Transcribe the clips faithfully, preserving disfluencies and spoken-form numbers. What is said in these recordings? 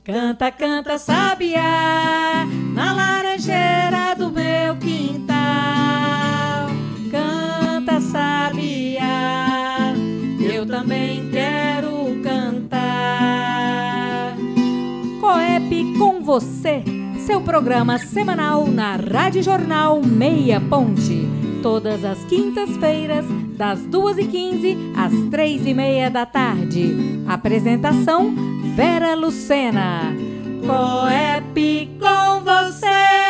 Canta, canta, sabiá, na laranjeira do meu quintal. Canta, sabiá, eu também quero cantar. Coep com você, seu programa semanal na Rádio Jornal Meia Ponte. Todas as quintas-feiras, das duas e quinze às três e meia da tarde. Apresentação, Vera Lucena. Coep com você.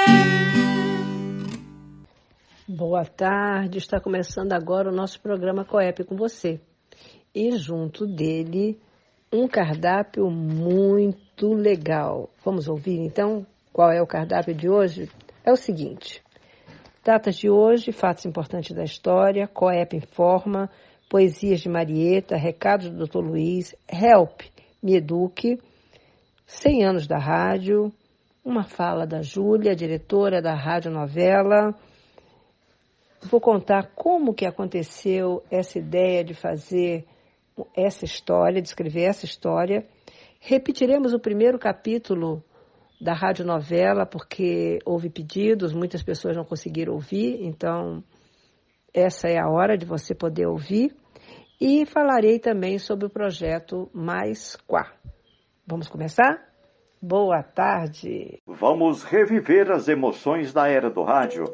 Boa tarde, está começando agora o nosso programa Coep com você. E junto dele, um cardápio muito legal. Vamos ouvir então qual é o cardápio de hoje? É o seguinte: datas de hoje, fatos importantes da história, Coep Informa, poesias de Marieta, recados do doutor Luiz, Help, Me Eduque, cem anos da rádio, uma fala da Júlia, diretora da Rádio Novela. Vou contar como que aconteceu essa ideia de fazer essa história, de escrever essa história. Repetiremos o primeiro capítulo da Rádio Novela, porque houve pedidos, muitas pessoas não conseguiram ouvir, então essa é a hora de você poder ouvir. E falarei também sobre o projeto Mais Quá. Vamos começar? Boa tarde! Vamos reviver as emoções da era do rádio.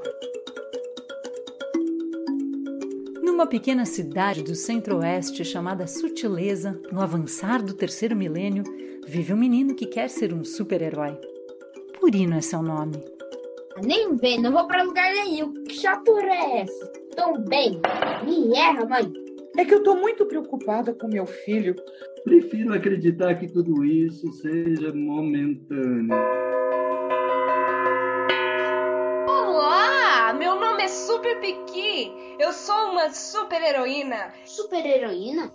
Numa pequena cidade do centro-oeste chamada Sutileza, no avançar do terceiro milênio, vive um menino que quer ser um super-herói. Purino é seu nome. Nem vem, não vou pra lugar nenhum. Que chatura é essa? Tão bem. Me erra, mãe. É que eu tô muito preocupada com meu filho. Prefiro acreditar que tudo isso seja momentâneo. Olá, meu nome é Super Piqui. Eu sou uma super-heroína. Super-heroína?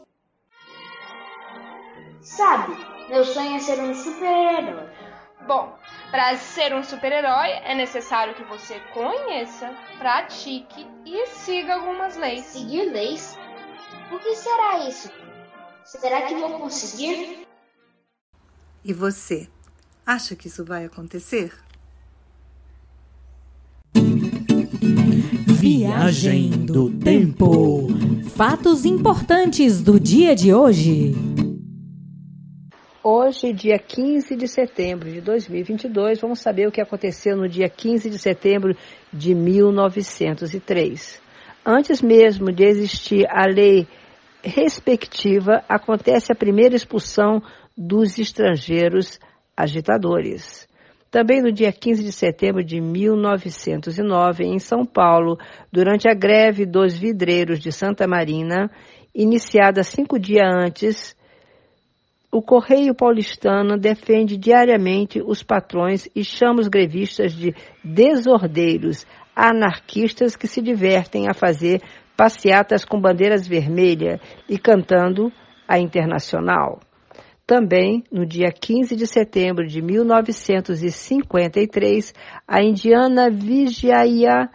Sabe, meu sonho é ser um super-herói. Bom, para ser um super-herói é necessário que você conheça, pratique e siga algumas leis. Seguir leis? O que será isso? Será que vou conseguir? E você, acha que isso vai acontecer? Viagem do Tempo. Fatos importantes do dia de hoje. Hoje, dia quinze de setembro de dois mil e vinte e dois, vamos saber o que aconteceu no dia quinze de setembro de mil novecentos e três. Antes mesmo de existir a lei respectiva, acontece a primeira expulsão dos estrangeiros agitadores. Também no dia quinze de setembro de mil novecentos e nove, em São Paulo, durante a greve dos vidreiros de Santa Marina, iniciada cinco dias antes, o Correio Paulistano defende diariamente os patrões e chama os grevistas de desordeiros, anarquistas que se divertem a fazer passeatas com bandeiras vermelhas e cantando a Internacional. Também, no dia quinze de setembro de mil novecentos e cinquenta e três, a indiana Vijaya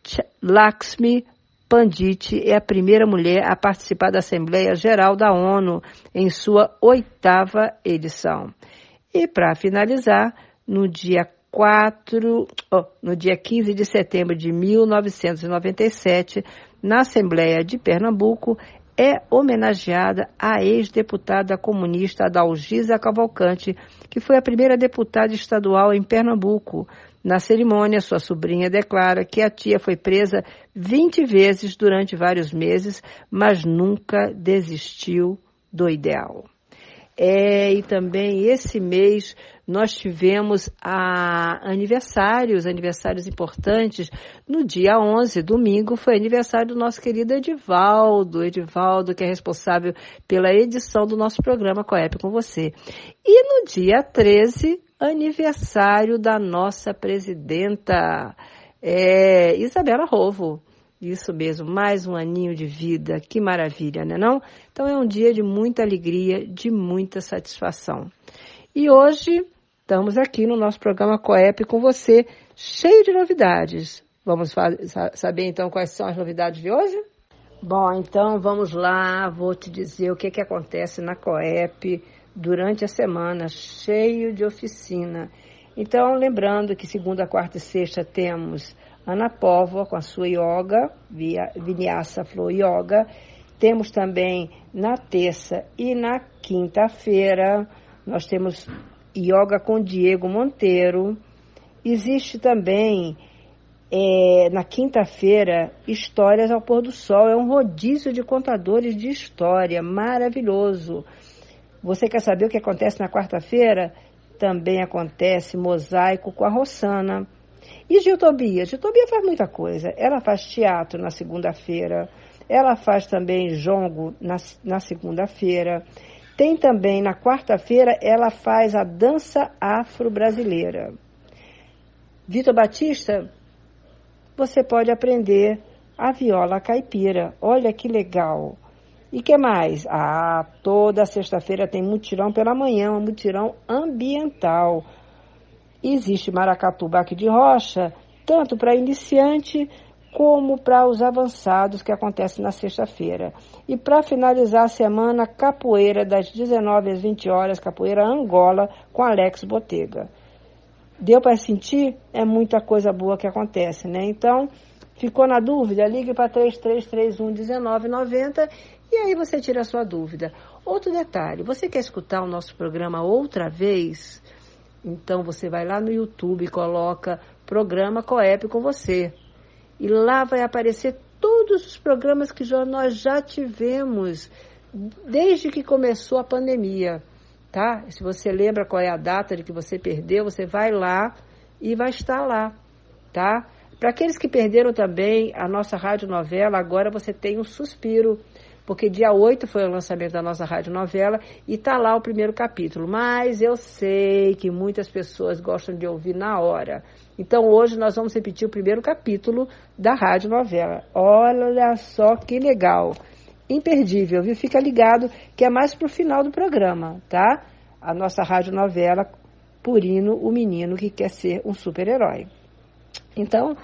Lakshmi Pandit é a primeira mulher a participar da Assembleia Geral da ONU em sua oitava edição. E, para finalizar, no dia quatro, oh, no dia quinze de setembro de mil novecentos e noventa e sete, na Assembleia de Pernambuco, é homenageada a ex-deputada comunista Adalgisa Cavalcante, que foi a primeira deputada estadual em Pernambuco. Na cerimônia, sua sobrinha declara que a tia foi presa vinte vezes durante vários meses, mas nunca desistiu do ideal. É, e também esse mês nós tivemos a aniversários, aniversários importantes. No dia onze, domingo, foi aniversário do nosso querido Edivaldo, Edivaldo que é responsável pela edição do nosso programa Coep com você. E no dia treze, aniversário da nossa presidenta, é, Isabela Rovo. Isso mesmo, mais um aninho de vida, que maravilha, né não? Então é um dia de muita alegria, de muita satisfação. E hoje estamos aqui no nosso programa Coep com você, cheio de novidades. Vamos saber então quais são as novidades de hoje? Bom, então vamos lá, vou te dizer o que, que acontece na Coep durante a semana, cheio de oficina. Então, lembrando que segunda, quarta e sexta temos Ana Póvoa com a sua yoga, via Vinyasa Flow Yoga. Temos também na terça e na quinta-feira, nós temos yoga com Diego Monteiro. Existe também, é, na quinta-feira, Histórias ao Pôr do Sol. É um rodízio de contadores de história, maravilhoso. Você quer saber o que acontece na quarta-feira? Também acontece Mosaico com a Rossana. E Gil Tobias? Gil Tobias faz muita coisa. Ela faz teatro na segunda-feira, ela faz também jongo na, na segunda-feira. Tem também, na quarta-feira, ela faz a dança afro-brasileira. Vitor Batista, você pode aprender a viola caipira. Olha que legal. E que mais? Ah, toda sexta-feira tem mutirão pela manhã, um mutirão ambiental. Existe maracatu baque de rocha, tanto para iniciante como para os avançados, que acontece na sexta-feira. E para finalizar a semana, capoeira das dezenove às vinte horas, capoeira Angola, com Alex Botega. Deu para sentir? É muita coisa boa que acontece, né? Então, ficou na dúvida? Ligue para três três três um um nove nove zero e aí você tira a sua dúvida. Outro detalhe, você quer escutar o nosso programa outra vez? Então, você vai lá no YouTube e coloca Programa Coep com você. E lá vai aparecer todos os programas que já, nós já tivemos desde que começou a pandemia. Tá? Se você lembra qual é a data de que você perdeu, você vai lá e vai estar lá, tá? Para aqueles que perderam também a nossa radionovela, agora você tem um suspiro, porque dia oito foi o lançamento da nossa radionovela e tá lá o primeiro capítulo. Mas eu sei que muitas pessoas gostam de ouvir na hora. Então hoje nós vamos repetir o primeiro capítulo da radionovela. Olha só que legal. Imperdível, viu? Fica ligado que é mais pro final do programa, tá? A nossa radionovela Purino, o menino que quer ser um super-herói. Então,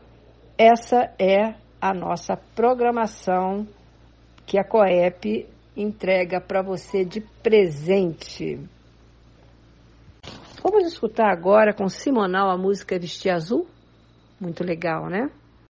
essa é a nossa programação que a Coep entrega para você de presente. Vamos escutar agora com Simonal a música Vestir Azul? Muito legal, né?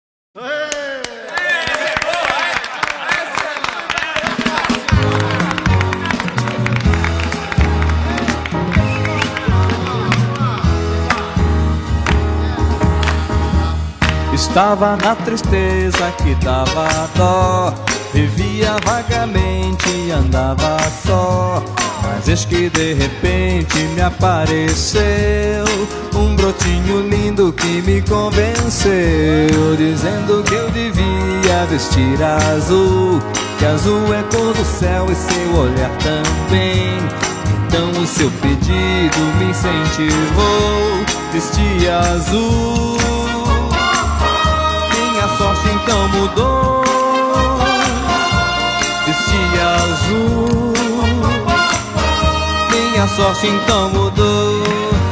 Estava na tristeza que dava dó, vivia vagamente e andava só. Mas eis que de repente me apareceu um brotinho lindo que me convenceu, dizendo que eu devia vestir azul, que azul é cor do céu e seu olhar também. Então o seu pedido me incentivou, vestir azul. Minha sorte então mudou, vestir azul. Minha sorte então mudou.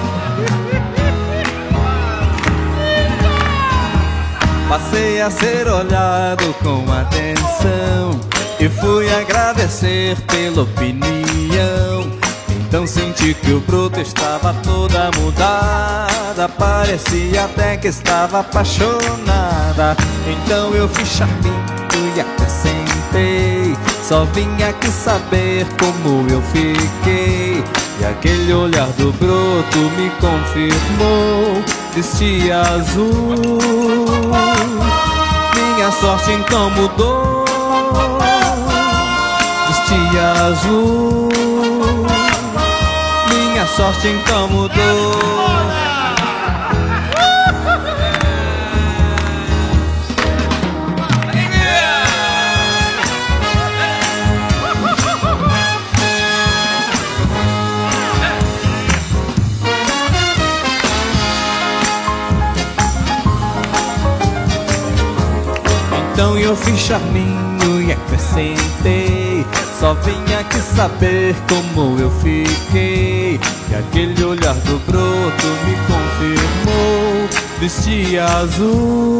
Passei a ser olhado com atenção e fui agradecer pela opinião. Então senti que o broto estava toda mudada, parecia até que estava apaixonada. Então eu fui charminho e acrescentei, só vim aqui saber como eu fiquei. E aquele olhar do broto me confirmou, vestir azul. Minha sorte então mudou, vestir azul. Minha sorte então mudou. Então eu fiz charminho e acrescentei, só vim aqui saber como eu fiquei. E aquele olhar do broto me confirmou, vestir azul.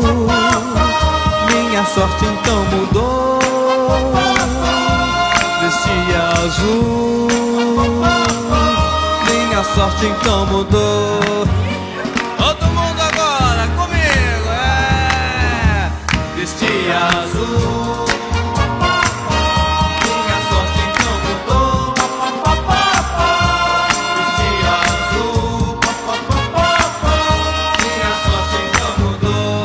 Minha sorte então mudou, vestir azul. sorte então mudou. Todo mundo agora comigo, é. Vestia azul. Minha sorte então mudou. Vestia azul. Minha sorte então mudou.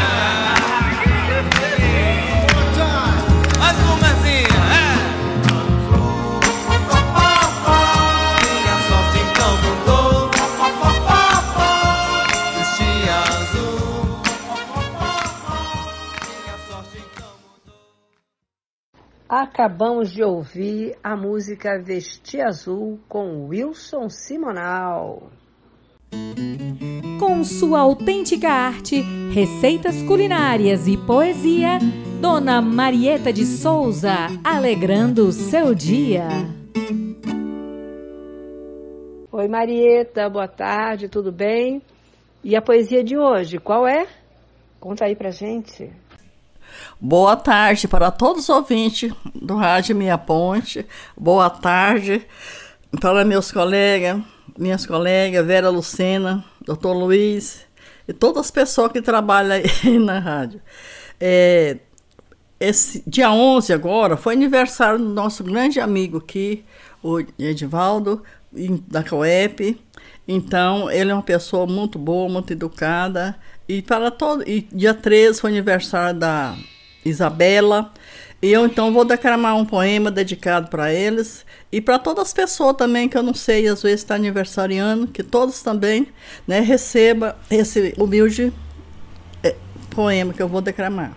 Mais uma zinha, é. Minha sorte então mudou. Vestia azul. Minha sorte então mudou. Acabamos de ouvir a música Vestir Azul com Wilson Simonal. Com sua autêntica arte, receitas culinárias e poesia, Dona Marieta de Souza, alegrando o seu dia. Oi, Marieta, boa tarde, tudo bem? E a poesia de hoje, qual é? Conta aí pra gente. Boa tarde para todos os ouvintes do Rádio Minha Ponte. Boa tarde para meus colegas, minhas colegas, Vera Lucena, doutor Luiz e todas as pessoas que trabalham aí na rádio. É, esse dia onze agora foi aniversário do nosso grande amigo aqui, o Edivaldo, da COEP. Então, ele é uma pessoa muito boa, muito educada. E, para todo, e dia treze foi aniversário da Isabela. E eu, então, vou declamar um poema dedicado para eles. E para todas as pessoas também, que eu não sei, às vezes está aniversariando, que todos também, né, recebam esse humilde é, poema que eu vou declamar.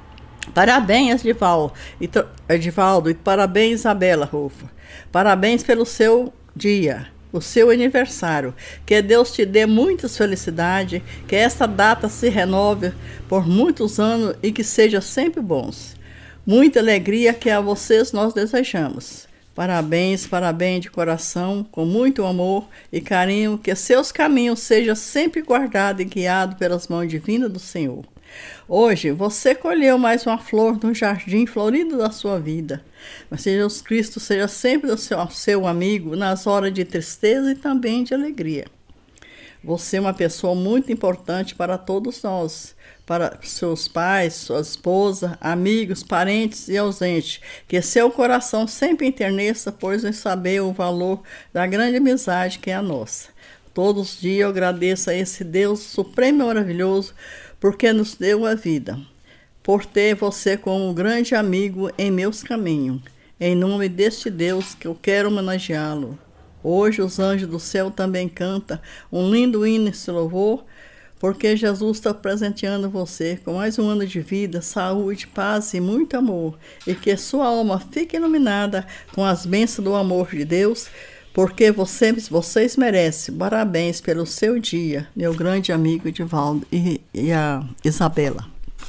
Parabéns, Edivaldo, e, Edivaldo, e parabéns, Isabela Rufa. Parabéns pelo seu dia, o seu aniversário. Que Deus te dê muitas felicidades, que esta data se renove por muitos anos e que seja sempre bons. Muita alegria que a vocês nós desejamos. Parabéns, parabéns de coração, com muito amor e carinho, que seus caminhos sejam sempre guardados e guiados pelas mãos divinas do Senhor. Hoje você colheu mais uma flor no jardim florido da sua vida. Mas Jesus Cristo seja sempre o seu, seu amigo nas horas de tristeza e também de alegria. Você é uma pessoa muito importante para todos nós, para seus pais, sua esposa, amigos, parentes e ausentes. Que seu coração sempre enterneça, pois em saber o valor da grande amizade que é a nossa. Todos os dias eu agradeço a esse Deus supremo e maravilhoso, porque nos deu a vida, por ter você como um grande amigo em meus caminhos. Em nome deste Deus que eu quero homenageá-lo. Hoje os anjos do céu também cantam um lindo hino de louvor, porque Jesus está presenteando você com mais um ano de vida, saúde, paz e muito amor, e que sua alma fique iluminada com as bênçãos do amor de Deus, porque você, vocês merecem. Parabéns pelo seu dia, meu grande amigo Edivaldo e, e a Isabela.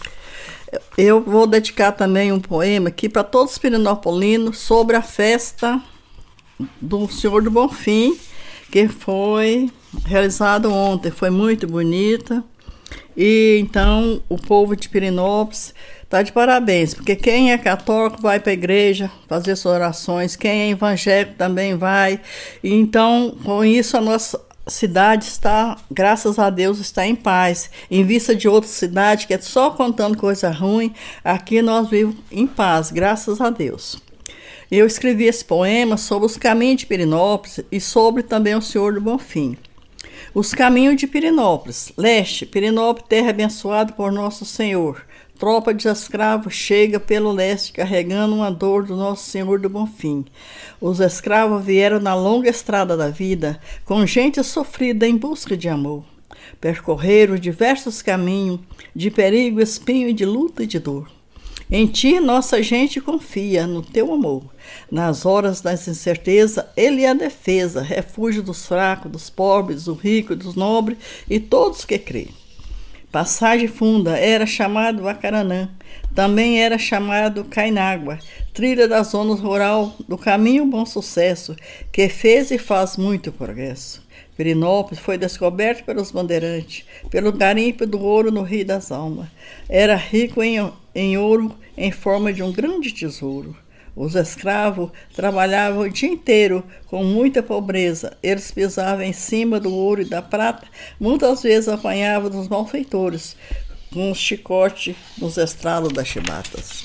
Eu vou dedicar também um poema aqui para todos os pirinopolinos sobre a festa do Senhor do Bonfim, que foi realizada ontem. Foi muito bonita. E então o povo de Pirinópolis está de parabéns, porque quem é católico vai para a igreja fazer suas orações, quem é evangélico também vai. E então, com isso, a nossa cidade está, graças a Deus, está em paz. Em vista de outra cidade que é só contando coisa ruim, aqui nós vivemos em paz, graças a Deus. Eu escrevi esse poema sobre os caminhos de Pirinópolis e sobre também o Senhor do Bonfim. Os caminhos de Pirinópolis. Leste, Pirinópolis, terra abençoada por nosso Senhor. Tropa de escravos chega pelo leste carregando uma dor do nosso Senhor do Bonfim. Os escravos vieram na longa estrada da vida, com gente sofrida em busca de amor. Percorreram diversos caminhos, de perigo, espinho, de luta e de dor. Em ti nossa gente confia, no teu amor. Nas horas das incertezas, ele é a defesa, refúgio dos fracos, dos pobres, do rico, dos nobres e todos que creem. Passagem funda era chamado Acaranã, também era chamado Cainágua, trilha da zona rural do caminho Bom Sucesso, que fez e faz muito progresso. Pirinópolis foi descoberto pelos bandeirantes, pelo garimpo do ouro no Rio das Almas. Era rico em, em ouro em forma de um grande tesouro. Os escravos trabalhavam o dia inteiro com muita pobreza. Eles pisavam em cima do ouro e da prata, muitas vezes apanhavam dos malfeitores, com os chicotes nos estralos das chibatas.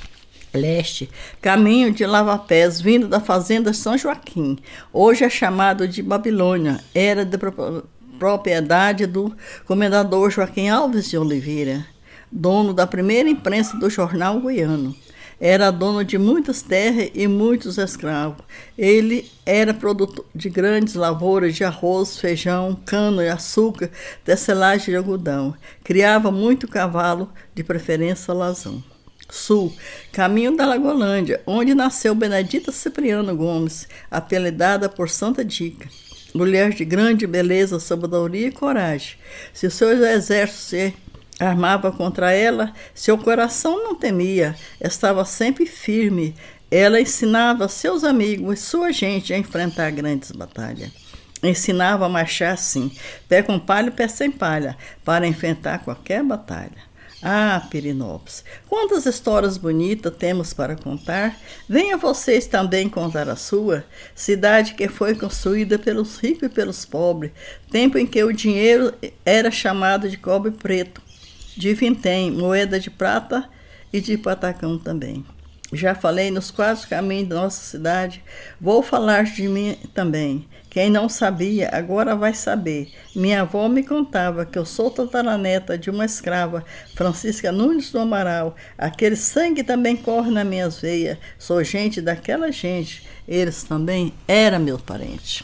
Leste, caminho de Lavapés, vindo da fazenda São Joaquim, hoje é chamado de Babilônia, era de propriedade do comendador Joaquim Alves de Oliveira, dono da primeira imprensa do jornal goiano. Era dono de muitas terras e muitos escravos. Ele era produtor de grandes lavouras de arroz, feijão, cana e açúcar, tecelagem de algodão. Criava muito cavalo, de preferência lazão. Sul, caminho da Lagolândia, onde nasceu Benedita Cipriano Gomes, apelidada por Santa Dica. Mulher de grande beleza, sabedoria e coragem. Se o seu exército se armava contra ela, seu coração não temia, estava sempre firme. Ela ensinava seus amigos e sua gente a enfrentar grandes batalhas. Ensinava a marchar assim, pé com palha e pé sem palha, para enfrentar qualquer batalha. Ah, Pirinópolis, quantas histórias bonitas temos para contar. Venha vocês também contar a sua. Cidade que foi construída pelos ricos e pelos pobres, tempo em que o dinheiro era chamado de cobre preto, de vintém, moeda de prata e de patacão também. Já falei nos quatro caminhos da nossa cidade, vou falar de mim também. Quem não sabia, agora vai saber. Minha avó me contava que eu sou tataraneta de uma escrava, Francisca Nunes do Amaral. Aquele sangue também corre nas minhas veias. Sou gente daquela gente. Eles também eram meus parentes.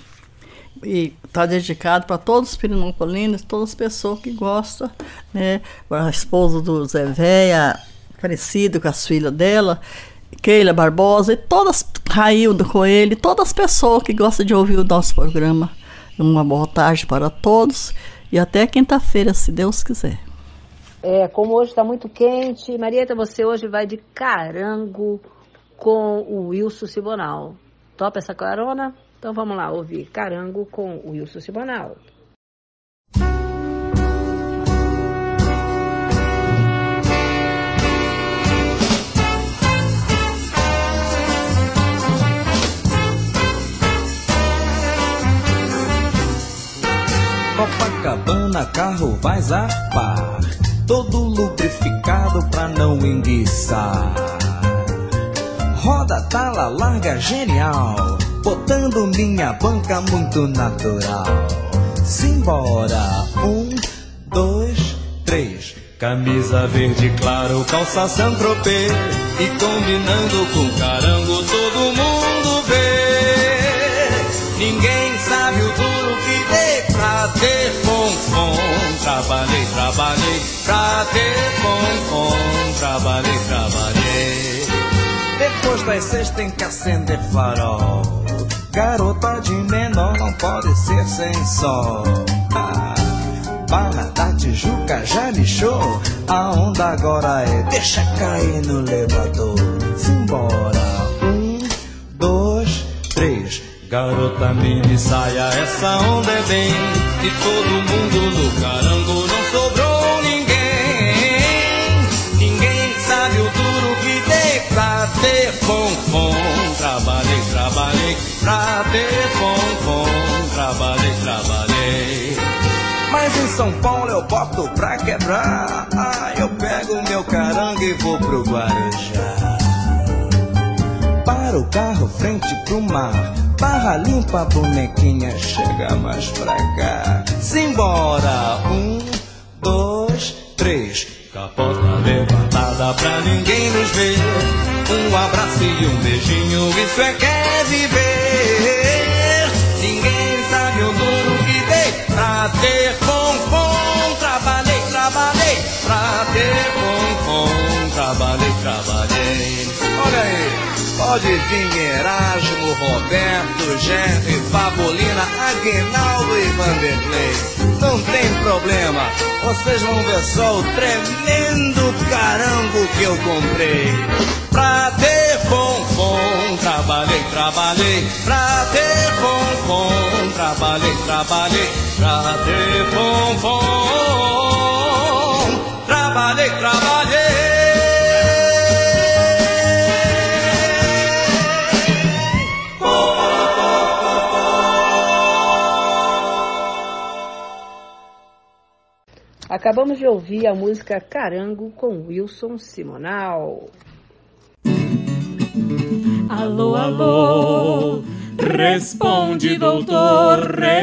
E está dedicado para todos os pirinopolinos, todas as pessoas que gostam, né? A esposa do Zé Véia, parecido com as filhas dela, Keila Barbosa, e todas, Raildo Coelho, todas as pessoas que gostam de ouvir o nosso programa. Uma boa tarde para todos e até quinta-feira, se Deus quiser. É, como hoje está muito quente, Marieta, você hoje vai de Carango com o Wilson Sibonal. Topa essa carona? Então vamos lá ouvir Carango com o Wilson Sibonal. Copacabana, carro vai zarpar, todo lubrificado pra não enguiçar. Roda, tala, larga, genial, botando minha banca muito natural. Simbora, um, dois, três. Camisa verde claro, calça Saint-Tropez, e combinando com Carango todo mundo vê. Ninguém sabe o duro que dei pra ter fonfon. Trabalhei, trabalhei, pra ter fonfon. Trabalhei, trabalhei. Depois das seis tem que acender farol. Garota de menor não pode ser sem sol. Ah, Barra da Tijuca já lixou. A onda agora é deixa cair no elevador. Simbora, um, dois, três. Garota mini saia, essa onda é bem. E todo mundo no Carango não sobrou ninguém. Ninguém sabe o duro que dei pra ter fonfon. Trabalhei, trabalhei, pra ter fonfon. Trabalhei, trabalhei. Mas em São Paulo eu boto pra quebrar. Ah, eu pego meu Carango e vou pro Guarujá. Para o carro frente pro mar, Barra limpa, bonequinha, chega mais pra cá. Simbora, um, dois, três. Capota levantada pra ninguém nos ver. Um abraço e um beijinho, isso é que é viver. Ninguém sabe o duro que dei pra ter fonfon. Trabalhei, trabalhei, pra ter fonfon. Trabalhei, trabalhei. Olha aí. Pode vir Erasmo, Roberto, Jerry, Fabolina, Aguinaldo e Vanderlei. Não tem problema, vocês vão ver só o tremendo carango que eu comprei. Pra ter fonfon, trabalhei, trabalhei. Pra ter fonfon, trabalhei, trabalhei. Pra ter fonfon, trabalhei, trabalhei. Acabamos de ouvir a música Carango com Wilson Simonal. Alô, alô, responde, doutor,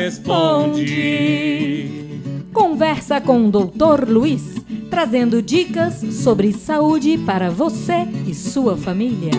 responde. Conversa com o doutor Luiz, trazendo dicas sobre saúde para você e sua família.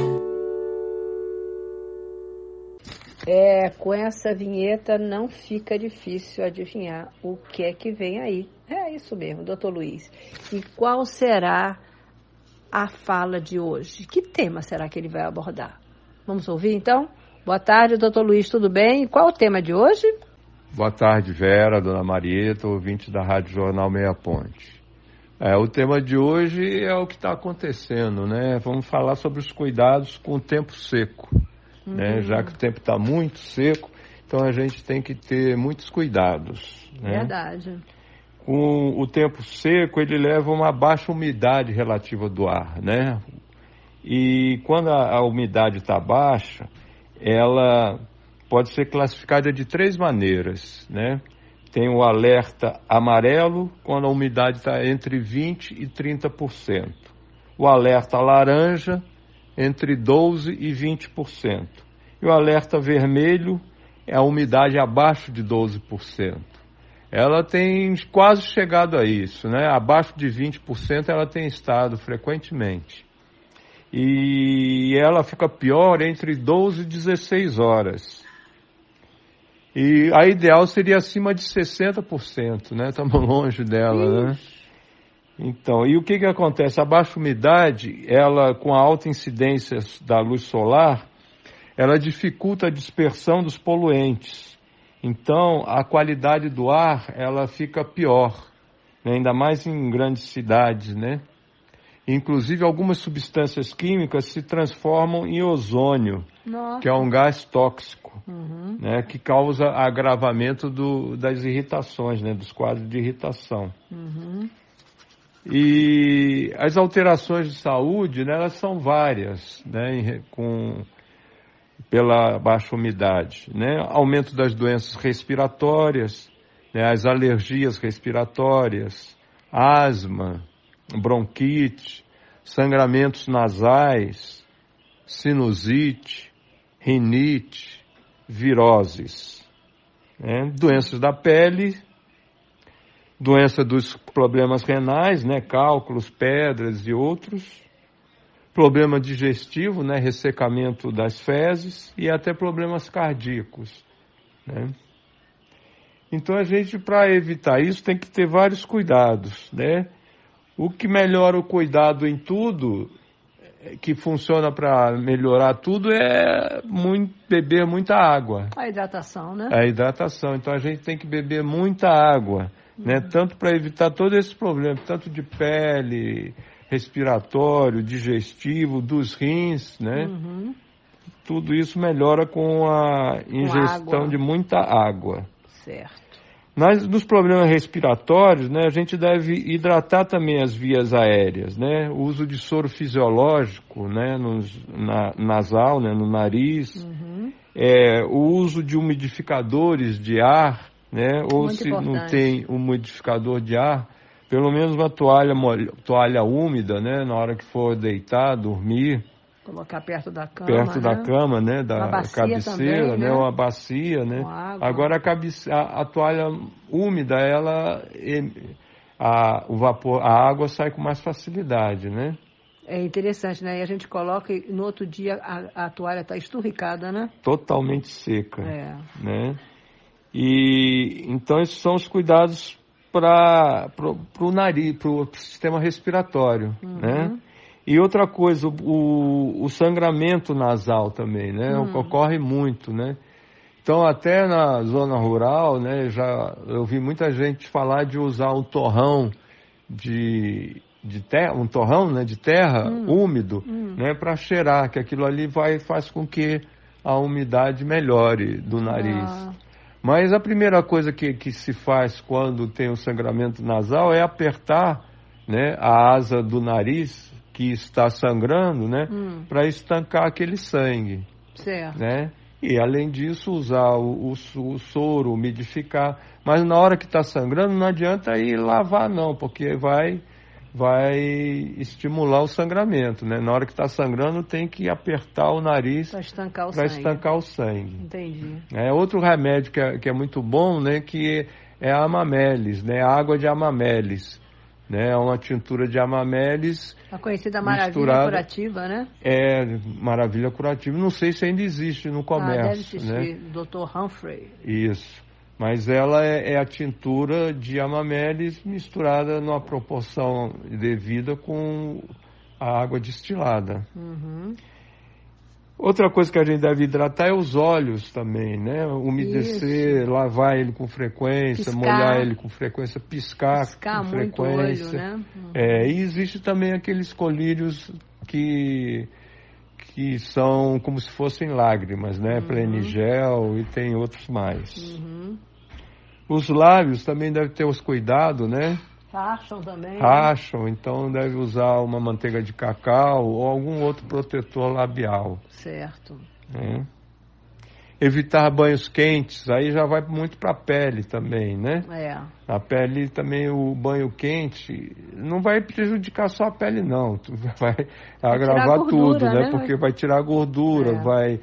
É, com essa vinheta não fica difícil adivinhar o que é que vem aí. É isso mesmo, doutor Luiz. E qual será a fala de hoje? Que tema será que ele vai abordar? Vamos ouvir, então? Boa tarde, doutor Luiz, tudo bem? Qual o tema de hoje? Boa tarde, Vera, dona Marieta, ouvinte da Rádio Jornal Meia Ponte. É, o tema de hoje é o que está acontecendo, né? Vamos falar sobre os cuidados com o tempo seco, uhum. né? Já que o tempo está muito seco, então a gente tem que ter muitos cuidados. Né? Verdade. Com o tempo seco, ele leva a uma baixa umidade relativa do ar, né? E quando a, a umidade está baixa, ela pode ser classificada de três maneiras, né? Tem o alerta amarelo, quando a umidade está entre vinte e trinta por cento. O alerta laranja, entre doze e vinte por cento. E o alerta vermelho é a umidade abaixo de doze por cento. Ela tem quase chegado a isso, né? Abaixo de vinte por cento ela tem estado frequentemente. E ela fica pior entre doze e dezesseis horas. E a ideal seria acima de sessenta por cento, né? Estamos longe dela, né? Então, e o que que acontece? A baixa umidade, ela, com a alta incidência da luz solar, ela dificulta a dispersão dos poluentes. Então, a qualidade do ar, ela fica pior, né? Ainda mais em grandes cidades, né? Inclusive, algumas substâncias químicas se transformam em ozônio, Nossa. que é um gás tóxico, uhum. né? Que causa agravamento do, das irritações, né? Dos quadros de irritação. Uhum. E as alterações de saúde, né? Elas são várias, né? Com... pela baixa umidade, né? Aumento das doenças respiratórias, né? As alergias respiratórias, asma, bronquite, sangramentos nasais, sinusite, rinite, viroses, né? Doenças da pele, doença dos problemas renais, né? Cálculos, pedras e outros. Problema digestivo, né, ressecamento das fezes e até problemas cardíacos, né? Então a gente, para evitar isso, tem que ter vários cuidados, né? O que melhora o cuidado em tudo, que funciona para melhorar tudo, é muito, beber muita água. A hidratação, né? A hidratação. Então a gente tem que beber muita água, uhum. né? Tanto para evitar todos esses problemas, tanto de pele, respiratório, digestivo, dos rins, né? Uhum. Tudo isso melhora com a ingestão de muita água. Certo. Nas, nos problemas respiratórios, né, a gente deve hidratar também as vias aéreas, né? O uso de soro fisiológico, né, nos, na, nasal, né, no nariz. Uhum. É, o uso de umidificadores de ar, né? Ou Muito se importante. Não tem umidificador de ar, pelo menos uma toalha, toalha úmida, né? Na hora que for deitar, dormir. Colocar perto da cama, Perto né? da cama, né? Da cabeceira, também, né? Uma bacia, né? Agora a, cabeça, a, a toalha úmida, ela, a, o vapor, a água sai com mais facilidade, né? É interessante, né? E a gente coloca e no outro dia a, a toalha está esturricada, né? Totalmente seca, é. né? E então esses são os cuidados para o nariz, para o sistema respiratório, uhum. né? E outra coisa, o, o, o sangramento nasal também, né? Hum. Ocorre muito, né? Então, até na zona rural, né? Já eu vi muita gente falar de usar um torrão de, de terra, um torrão, né? De terra hum. úmido, hum. né? Para cheirar, que aquilo ali vai, faz com que a umidade melhore do nariz. Ah. Mas a primeira coisa que, que se faz quando tem o sangramento nasal é apertar, né? A asa do nariz, que está sangrando, né, hum. para estancar aquele sangue. Certo. Né? E, além disso, usar o, o, o soro, umidificar. Mas na hora que está sangrando, não adianta ir lavar, não, porque vai, vai estimular o sangramento, né? Na hora que está sangrando, tem que apertar o nariz para estancar o para sangue. estancar o sangue. Entendi. É outro remédio que é, que é muito bom, né? Que é a amamelis, né? A água de amamelis. Né, é uma tintura de amamelis. A conhecida maravilha misturada, curativa, né? É, maravilha curativa. Não sei se ainda existe no comércio. Ah, deve existir, né? doutor Humphrey. Isso. Mas ela é, é a tintura de amamelis misturada numa proporção devida com a água destilada. Uhum. Outra coisa que a gente deve hidratar é os olhos também, né? Umedecer, Isso. lavar ele com frequência, piscar. molhar ele com frequência, piscar, piscar com muito frequência. olho, né? Uhum. É, e existe também aqueles colírios que, que são como se fossem lágrimas, né? Uhum. Plenigel e tem outros mais. Uhum. Os lábios também devem ter os cuidados, né? Racham também. Racham, então deve usar uma manteiga de cacau ou algum outro protetor labial. Certo. Né? Evitar banhos quentes, aí já vai muito para a pele também, né? É. A pele também, o banho quente não vai prejudicar só a pele, não. Vai, vai agravar gordura, tudo, né? né? Porque vai tirar a gordura, É. vai,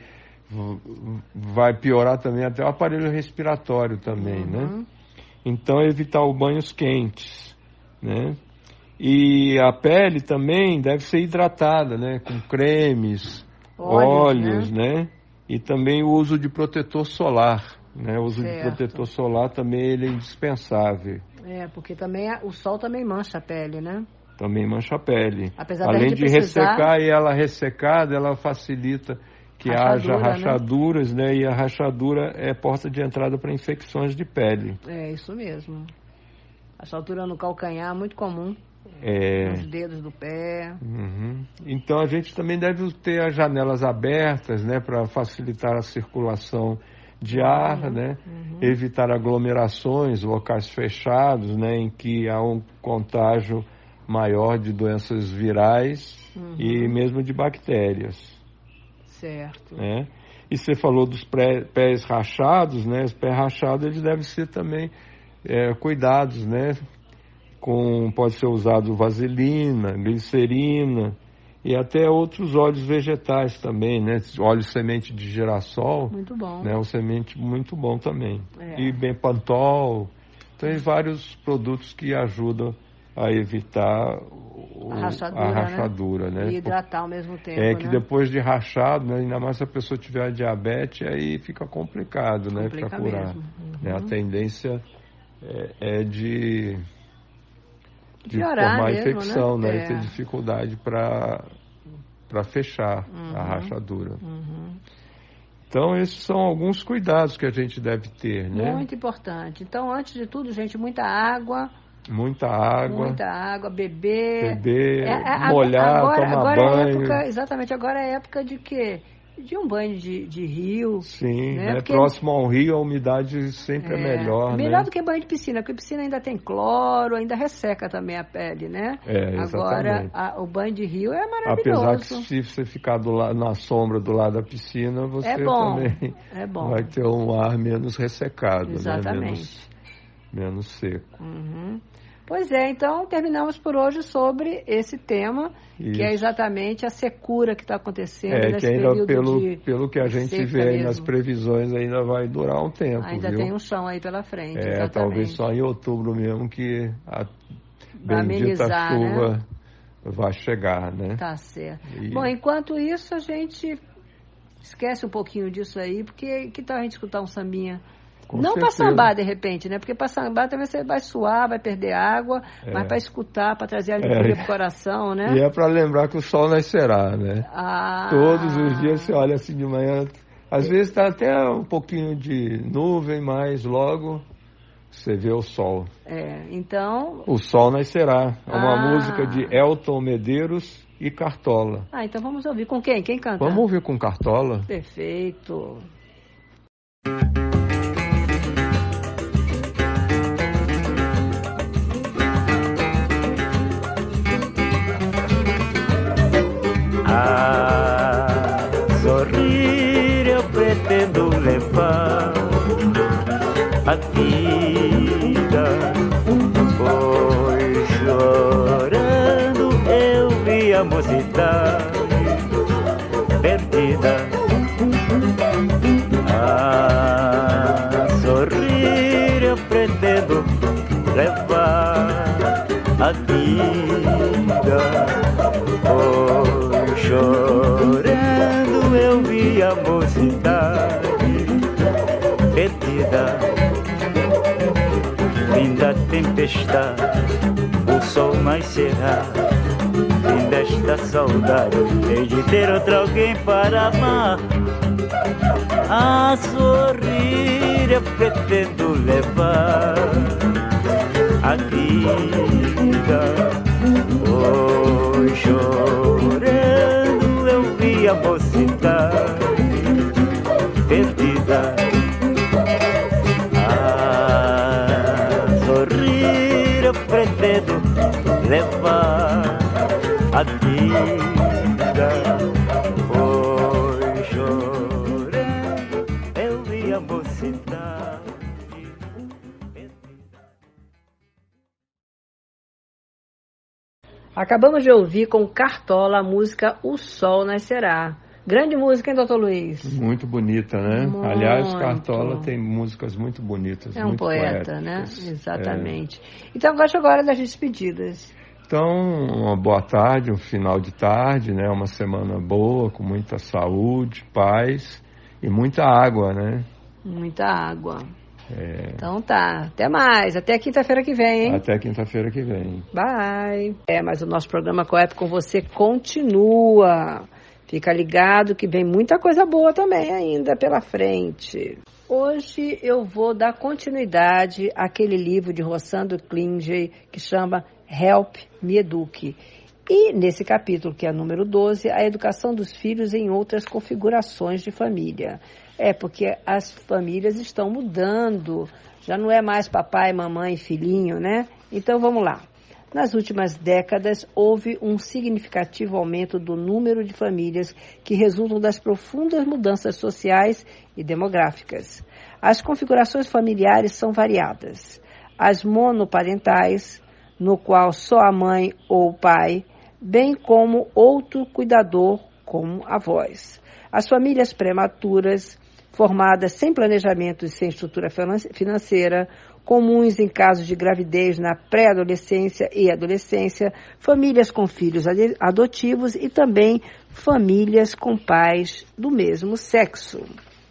vai piorar também até o aparelho respiratório também, Uhum. né? Então, evitar os banhos quentes. Né? E a pele também deve ser hidratada, né? Com cremes, Óleos, óleos, né? né? E também o uso de protetor solar, né? O uso Certo. de protetor solar também ele é indispensável. É, porque também a- o sol também mancha a pele, né? Também mancha a pele. Apesar da Além gente de precisar- ressecar, e ela ressecada, ela facilita que haja Rachadura, né? rachaduras, né? E a rachadura é porta de entrada para infecções de pele. É, isso mesmo. Rachadura no calcanhar, muito comum. É... Nos dedos do pé. Uhum. Então a gente também deve ter as janelas abertas, né, para facilitar a circulação de ar, Uhum. né, Uhum. evitar aglomerações, locais fechados, né, em que há um contágio maior de doenças virais Uhum. e mesmo de bactérias. Certo. Né? E você falou dos pré, pés rachados, né, os pés rachados eles devem ser também é, cuidados, né, com, pode ser usado vaselina, glicerina e até outros óleos vegetais também, né? Óleo semente de girassol. Muito bom. Né? Um semente muito bom também. É. E Bempantol. Tem vários produtos que ajudam a evitar o, A rachadura, a rachadura, né? né? E hidratar ao mesmo tempo, É que né? depois de rachado, né? Ainda mais se a pessoa tiver diabetes, aí fica complicado, né? Complica Para curar. mesmo. Uhum. Né? A tendência é, é de... de piorar formar mesmo, infecção, né? né? E ter É. dificuldade para para fechar Uhum. a rachadura. Uhum. Então, esses são alguns cuidados que a gente deve ter, né? Muito importante. Então, antes de tudo, gente, muita água. Muita água. Muita água, beber. Beber, É, é, molhar, agora, tomar agora É banho. época, exatamente, agora é época de quê? De um banho de, de rio. Sim, né? né? Porque- Próximo ao rio, a umidade sempre é, melhor, Melhor né? do que banho de piscina, porque piscina ainda tem cloro, ainda resseca também a pele, né? É, Agora, exatamente. a- o banho de rio é Apesar maravilhoso. que se você ficar do la- na sombra do lado da piscina, você É bom, também é bom. vai ter um ar menos ressecado, Exatamente. né? Menos, menos seco. Uhum. Pois é, então terminamos por hoje sobre esse tema, que Isso. é exatamente a secura que está acontecendo É, nesse que ainda período pelo, de pelo que a gente seca vê aí mesmo. nas previsões, ainda vai durar um tempo, Ainda viu? tem um chão aí pela frente, É, exatamente. talvez só em outubro mesmo que a Pra bendita amenizar, chuva né? vai chegar, né? Tá certo. E- Bom, enquanto isso, a gente esquece um pouquinho disso aí, porque que tal a gente escutar um sambinha? Com Não para certeza. sambar, de repente, né? Porque para sambar também você vai suar, vai perder água, É. mas para escutar, para trazer alegria É. pro coração, né? E é para lembrar que o sol nascerá, né? Ah. Todos os dias você olha assim de manhã, às vezes está até um pouquinho de nuvem, mas logo você vê o sol. É, então... O sol nascerá. É uma Ah. música de Elton Medeiros e Cartola. Ah, então vamos ouvir. Com quem? Quem canta? Vamos ouvir com Cartola? Perfeito. A sorrir eu pretendo a vida. Foi chorando, eu vi a mocidade perdida. A sorrir eu pretendo levar a vida. Foi chorando, eu vi a mocidade perdida. Fim da tempestade, o sol nascerá. Fim desta saudade, hei de ter outro alguém para amar. A sorrir eu pretendo levar a vida. Foi chorando, eu vi a mocidade perdida. A sorrir eu pretendo levar a vida. Foi chorando, eu vi a mocidade. Acabamos de ouvir com Cartola a música O Sol Nascerá. Grande música, hein, doutor Luiz? Muito bonita, né? Muito. Aliás, Cartola tem músicas muito bonitas, é um muito poeta, poéticas. Né? Exatamente. É. Então, agora agora das despedidas. Então, uma boa tarde, um final de tarde, né? Uma semana boa, com muita saúde, paz e muita água, né? Muita água. É. Então tá, até mais, até quinta-feira que vem, hein? Até quinta-feira que vem. Bye. É, mas o nosso programa Coep com você continua. Fica ligado que vem muita coisa boa também ainda pela frente. Hoje eu vou dar continuidade àquele livro de Rossandro Klinger que chama Help Me Eduque. E nesse capítulo, que é número doze, a educação dos filhos em outras configurações de família. É, porque as famílias estão mudando, já não é mais papai, mamãe, filhinho, né? Então vamos lá. Nas últimas décadas, houve um significativo aumento do número de famílias que resultam das profundas mudanças sociais e demográficas. As configurações familiares são variadas. As monoparentais, no qual só a mãe ou o pai, bem como outro cuidador, como avós. As famílias prematuras, formadas sem planejamento e sem estrutura financeira, comuns em casos de gravidez na pré-adolescência e adolescência, famílias com filhos adotivos e também famílias com pais do mesmo sexo.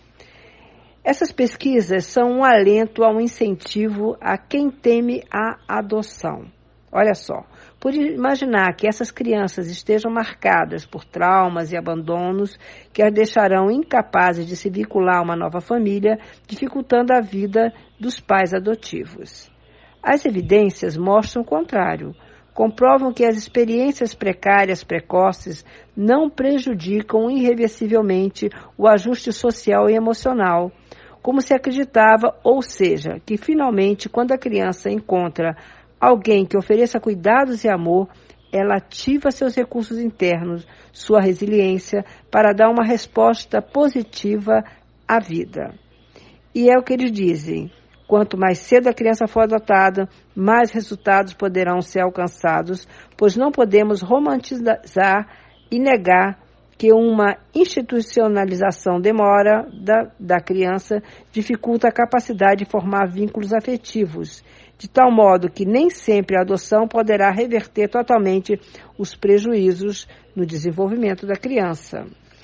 Essas pesquisas são um alento a um incentivo a quem teme a adoção. Olha só, por imaginar que essas crianças estejam marcadas por traumas e abandonos que as deixarão incapazes de se vincular a uma nova família, dificultando a vida dos pais adotivos. As evidências mostram o contrário. Comprovam que as experiências precárias precoces não prejudicam irreversivelmente o ajuste social e emocional, como se acreditava, ou seja, que finalmente, quando a criança encontra alguém que ofereça cuidados e amor, ela ativa seus recursos internos, sua resiliência, para dar uma resposta positiva à vida. E é o que eles dizem: quanto mais cedo a criança for adotada, mais resultados poderão ser alcançados, pois não podemos romantizar e negar que uma institucionalização demora da, da criança dificulta a capacidade de formar vínculos afetivos, de tal modo que nem sempre a adoção poderá reverter totalmente os prejuízos no desenvolvimento da criança.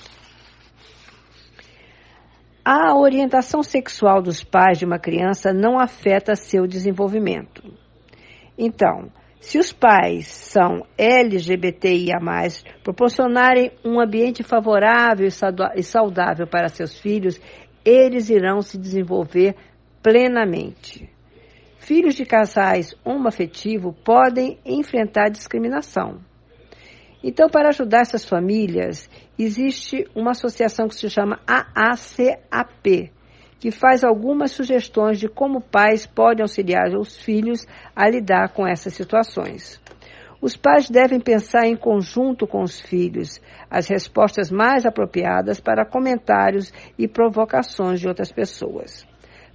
A orientação sexual dos pais de uma criança não afeta seu desenvolvimento. Então, se os pais são L G B T I A mais, proporcionarem um ambiente favorável e saudável para seus filhos, eles irão se desenvolver plenamente. Filhos de casais homoafetivos podem enfrentar discriminação. Então, para ajudar essas famílias, existe uma associação que se chama A A C A P, que faz algumas sugestões de como pais podem auxiliar os filhos a lidar com essas situações. Os pais devem pensar em conjunto com os filhos as respostas mais apropriadas para comentários e provocações de outras pessoas.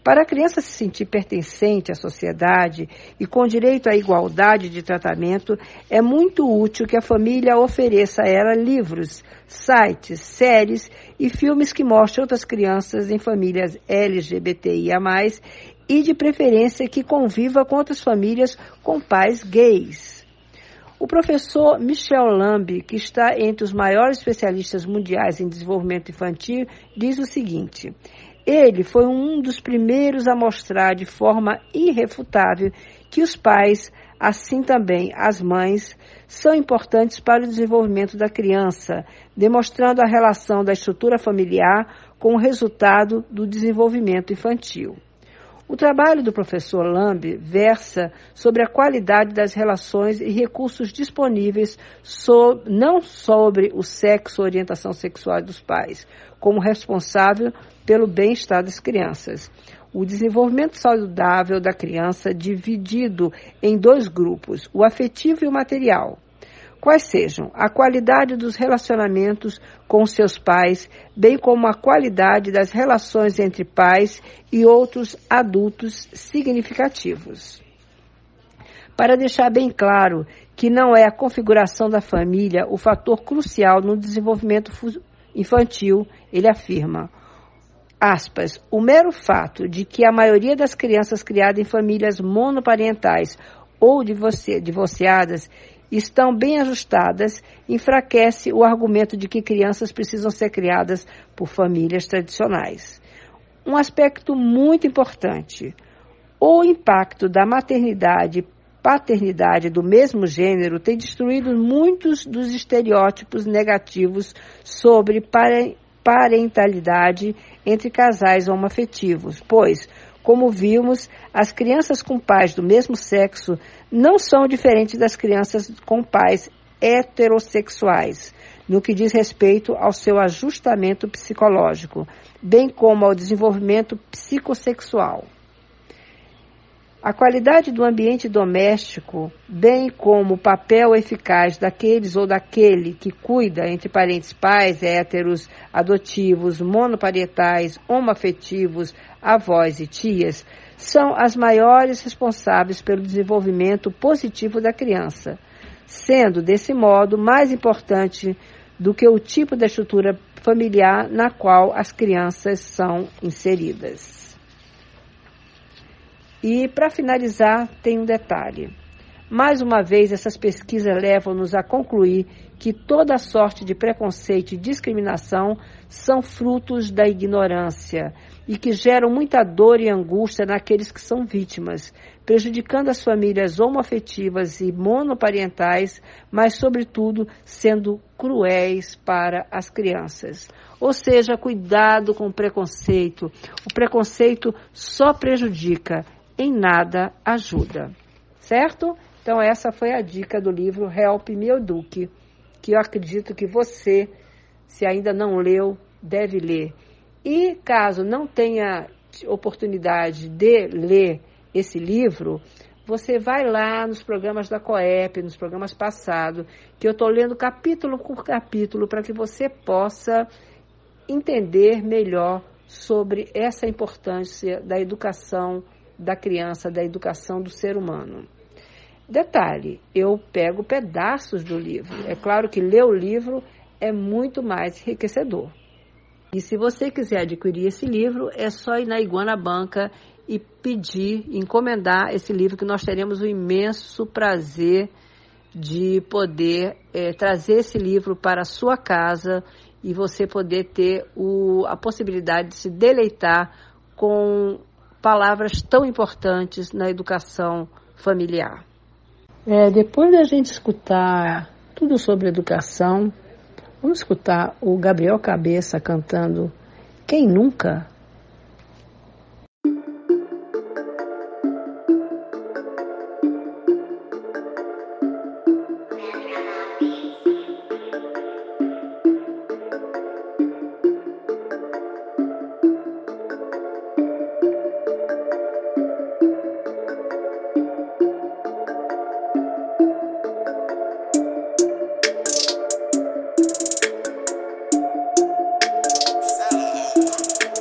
Para a criança se sentir pertencente à sociedade e com direito à igualdade de tratamento, é muito útil que a família ofereça a ela livros, sites, séries e filmes que mostrem outras crianças em famílias L G B T I A mais, e de preferência que conviva com outras famílias com pais gays. O professor Michel Lambe, que está entre os maiores especialistas mundiais em desenvolvimento infantil, diz o seguinte: ele foi um dos primeiros a mostrar de forma irrefutável que os pais, assim também as mães, são importantes para o desenvolvimento da criança, demonstrando a relação da estrutura familiar com o resultado do desenvolvimento infantil. O trabalho do professor Lambe versa sobre a qualidade das relações e recursos disponíveis, so, não sobre o sexo ou orientação sexual dos pais, como responsável pelo bem-estar das crianças. O desenvolvimento saudável da criança dividido em dois grupos, o afetivo e o material. Quais sejam a qualidade dos relacionamentos com seus pais, bem como a qualidade das relações entre pais e outros adultos significativos. Para deixar bem claro que não é a configuração da família o fator crucial no desenvolvimento infantil, ele afirma, aspas, o mero fato de que a maioria das crianças criadas em famílias monoparentais ou divorciadas estão bem ajustadas, enfraquece o argumento de que crianças precisam ser criadas por famílias tradicionais. Um aspecto muito importante, o impacto da maternidade e paternidade do mesmo gênero tem destruído muitos dos estereótipos negativos sobre parentalidade entre casais homoafetivos, pois, como vimos, as crianças com pais do mesmo sexo não são diferentes das crianças com pais heterossexuais, no que diz respeito ao seu ajustamento psicológico, bem como ao desenvolvimento psicossexual. A qualidade do ambiente doméstico, bem como o papel eficaz daqueles ou daquele que cuida entre parentes pais, héteros, adotivos, monoparentais, homoafetivos, avós e tias, são as maiores responsáveis pelo desenvolvimento positivo da criança, sendo, desse modo, mais importante do que o tipo de estrutura familiar na qual as crianças são inseridas. E, para finalizar, tem um detalhe. Mais uma vez, essas pesquisas levam-nos a concluir que toda sorte de preconceito e discriminação são frutos da ignorância e que geram muita dor e angústia naqueles que são vítimas, prejudicando as famílias homoafetivas e monoparentais, mas, sobretudo, sendo cruéis para as crianças. Ou seja, cuidado com o preconceito. O preconceito só prejudica, em nada ajuda, certo? Então essa foi a dica do livro Help Me Eduque, que eu acredito que você, se ainda não leu, deve ler. E caso não tenha oportunidade de ler esse livro, você vai lá nos programas da COEP, nos programas passados, que eu estou lendo capítulo por capítulo para que você possa entender melhor sobre essa importância da educação da criança, da educação do ser humano. Detalhe, eu pego pedaços do livro. É claro que ler o livro é muito mais enriquecedor. E se você quiser adquirir esse livro, é só ir na Iguana Banca e pedir, encomendar esse livro, que nós teremos o imenso prazer de poder é, trazer esse livro para a sua casa e você poder ter o, a possibilidade de se deleitar com palavras tão importantes na educação familiar. É, depois da gente escutar tudo sobre educação, vamos escutar o Gabriel Cabeça cantando Quem Nunca?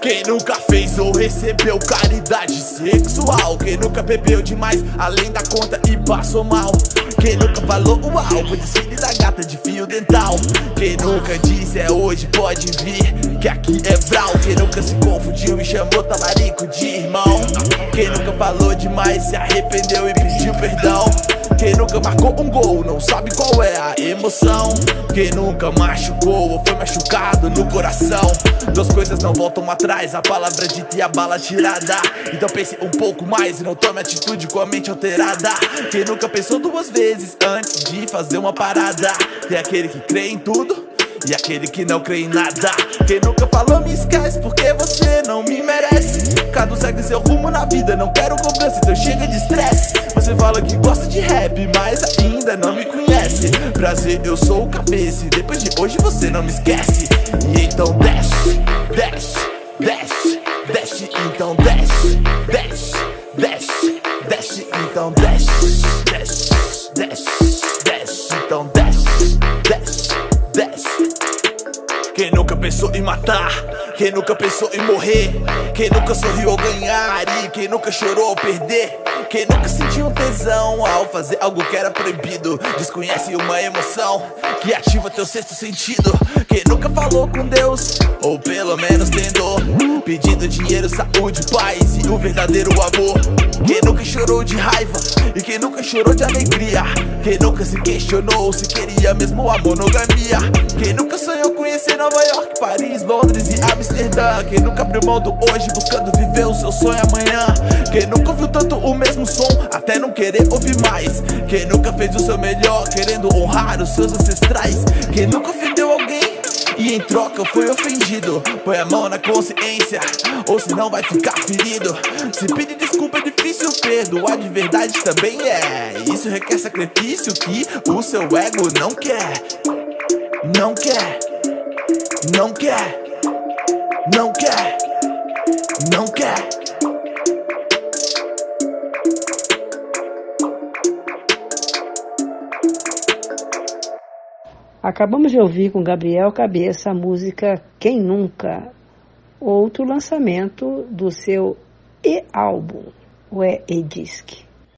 Quem nunca fez ou recebeu caridade sexual? Quem nunca bebeu demais além da conta e passou mal? Quem nunca falou uau pro desfile da gata de fio dental? Quem nunca disse é hoje, pode vir, que aqui é Vral? Quem nunca se confundiu e chamou talarico de irmão? Quem nunca falou demais, se arrependeu e pediu perdão? Quem nunca marcou um gol, não sabe qual é a emoção? Quem nunca machucou ou foi machucado no coração? Duas coisas não voltam atrás, a palavra dita e a bala tirada. Então pense um pouco mais e não tome atitude com a mente alterada. Quem nunca pensou duas vezes antes de fazer uma parada? Tem aquele que crê em tudo e aquele que não crê em nada. Quem nunca falou me esquece porque você não me merece. Cada um segue seu rumo na vida, não quero cobrança, então chega de estresse. Você fala que gosta de rap, mas ainda não me conhece. Prazer, eu sou o cabeça e depois de hoje você não me esquece. E então desce, desce, desce, desce, então desce, desce, desce, desce, então desce, desce, desce, desce, então desce, desce, desce. Quem nunca pensou em matar? Quem nunca pensou em morrer? Quem nunca sorriu ao ganhar? E quem nunca chorou ao perder? Quem nunca sentiu um tesão ao fazer algo que era proibido? Desconhece uma emoção que ativa teu sexto sentido. Quem nunca falou com Deus, ou pelo menos tentou, pedindo dinheiro, saúde, paz e o verdadeiro amor? Quem nunca chorou de raiva e quem nunca chorou de alegria? Quem nunca se questionou se queria mesmo a monogamia? Quem nunca sonhou conhecer Nova York, Paris, Londres e Amsterdã? Quem nunca abriu mão do hoje buscando viver o seu sonho amanhã? Quem nunca ouviu tanto o mesmo som até não querer ouvir mais? Quem nunca fez o seu melhor querendo honrar os seus ancestrais? Quem nunca ofendeu alguém e em troca foi ofendido? Põe a mão na consciência, ou senão vai ficar ferido. Se pedir desculpa é difícil, perdoar de verdade também é. Isso requer sacrifício que o seu ego não quer. Não quer, não quer, não quer, não quer. Acabamos de ouvir com Gabriel Cabeça a música Quem Nunca, outro lançamento do seu E-álbum, o E-Disc.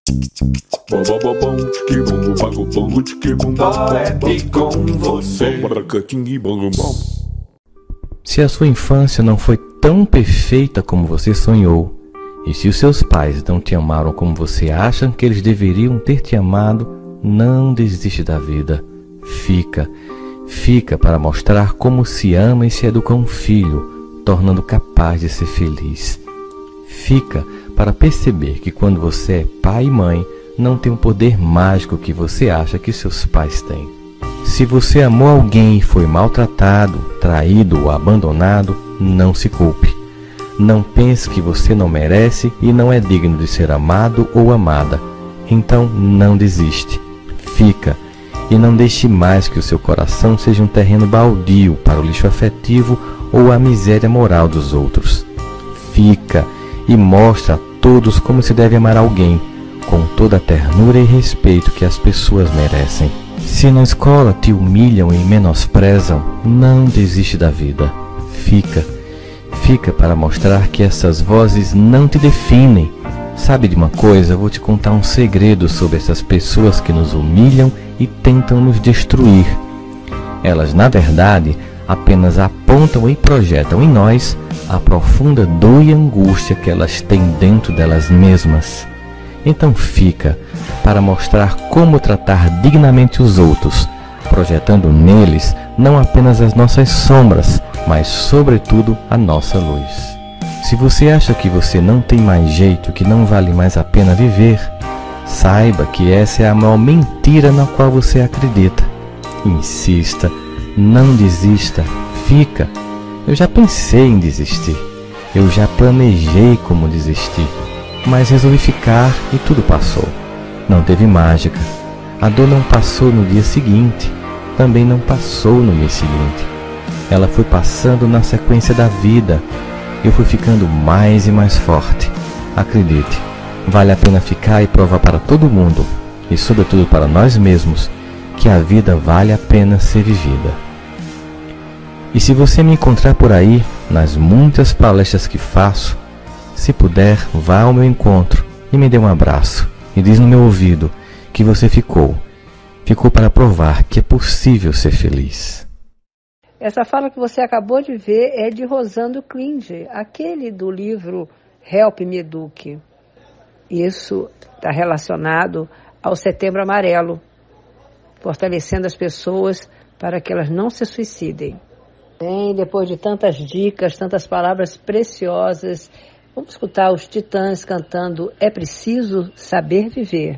Se a sua infância não foi tão perfeita como você sonhou, e se os seus pais não te amaram como você acha que eles deveriam ter te amado, não desiste da vida. Fica, fica para mostrar como se ama e se educa um filho, tornando capaz de ser feliz. Fica para perceber que quando você é pai e mãe, não tem o poder mágico que você acha que seus pais têm. Se você amou alguém e foi maltratado, traído ou abandonado, não se culpe. Não pense que você não merece e não é digno de ser amado ou amada. Então não desiste. Fica. E não deixe mais que o seu coração seja um terreno baldio para o lixo afetivo ou a miséria moral dos outros. Fica e mostra a todos como se deve amar alguém, com toda a ternura e respeito que as pessoas merecem. Se na escola te humilham e menosprezam, não desiste da vida. Fica, fica para mostrar que essas vozes não te definem. Sabe de uma coisa? Eu vou te contar um segredo sobre essas pessoas que nos humilham e tentam nos destruir. Elas, na verdade, apenas apontam e projetam em nós a profunda dor e angústia que elas têm dentro delas mesmas. Então fica para mostrar como tratar dignamente os outros, projetando neles não apenas as nossas sombras, mas sobretudo a nossa luz. Se você acha que você não tem mais jeito, que não vale mais a pena viver, saiba que essa é a maior mentira na qual você acredita. Insista, não desista, fica. Eu já pensei em desistir, eu já planejei como desistir, mas resolvi ficar e tudo passou. Não teve mágica. A dor não passou no dia seguinte, também não passou no mês seguinte. Ela foi passando na sequência da vida. Eu fui ficando mais e mais forte. Acredite, vale a pena ficar e provar para todo mundo, e sobretudo para nós mesmos, que a vida vale a pena ser vivida. E se você me encontrar por aí, nas muitas palestras que faço, se puder, vá ao meu encontro e me dê um abraço. E diz no meu ouvido que você ficou. Ficou para provar que é possível ser feliz. Essa fala que você acabou de ver é de Rosando Klinger, aquele do livro Help Me Eduque. Isso está relacionado ao Setembro Amarelo, fortalecendo as pessoas para que elas não se suicidem. Bem, depois de tantas dicas, tantas palavras preciosas, vamos escutar os Titãs cantando É Preciso Saber Viver.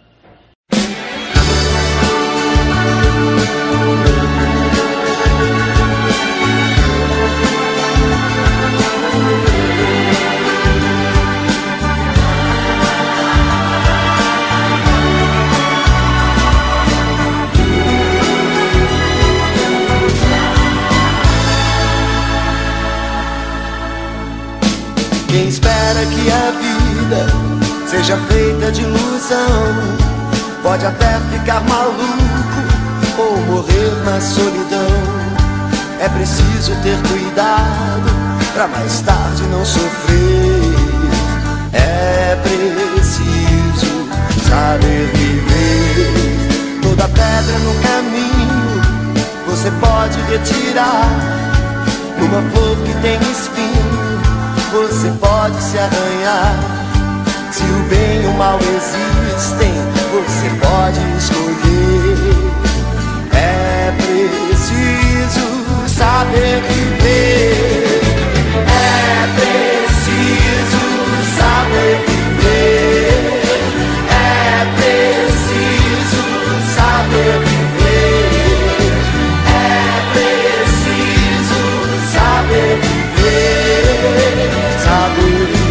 Quem espera que a vida seja feita de ilusão pode até ficar maluco ou morrer na solidão. É preciso ter cuidado pra mais tarde não sofrer. É preciso saber viver. Toda pedra no caminho você pode retirar. Uma flor que tem espinho você pode se arranhar. Se o bem e o mal existem, você pode escolher. É preciso saber viver. É preciso saber viver. É preciso saber viver. É preciso saber viver. Saber viver.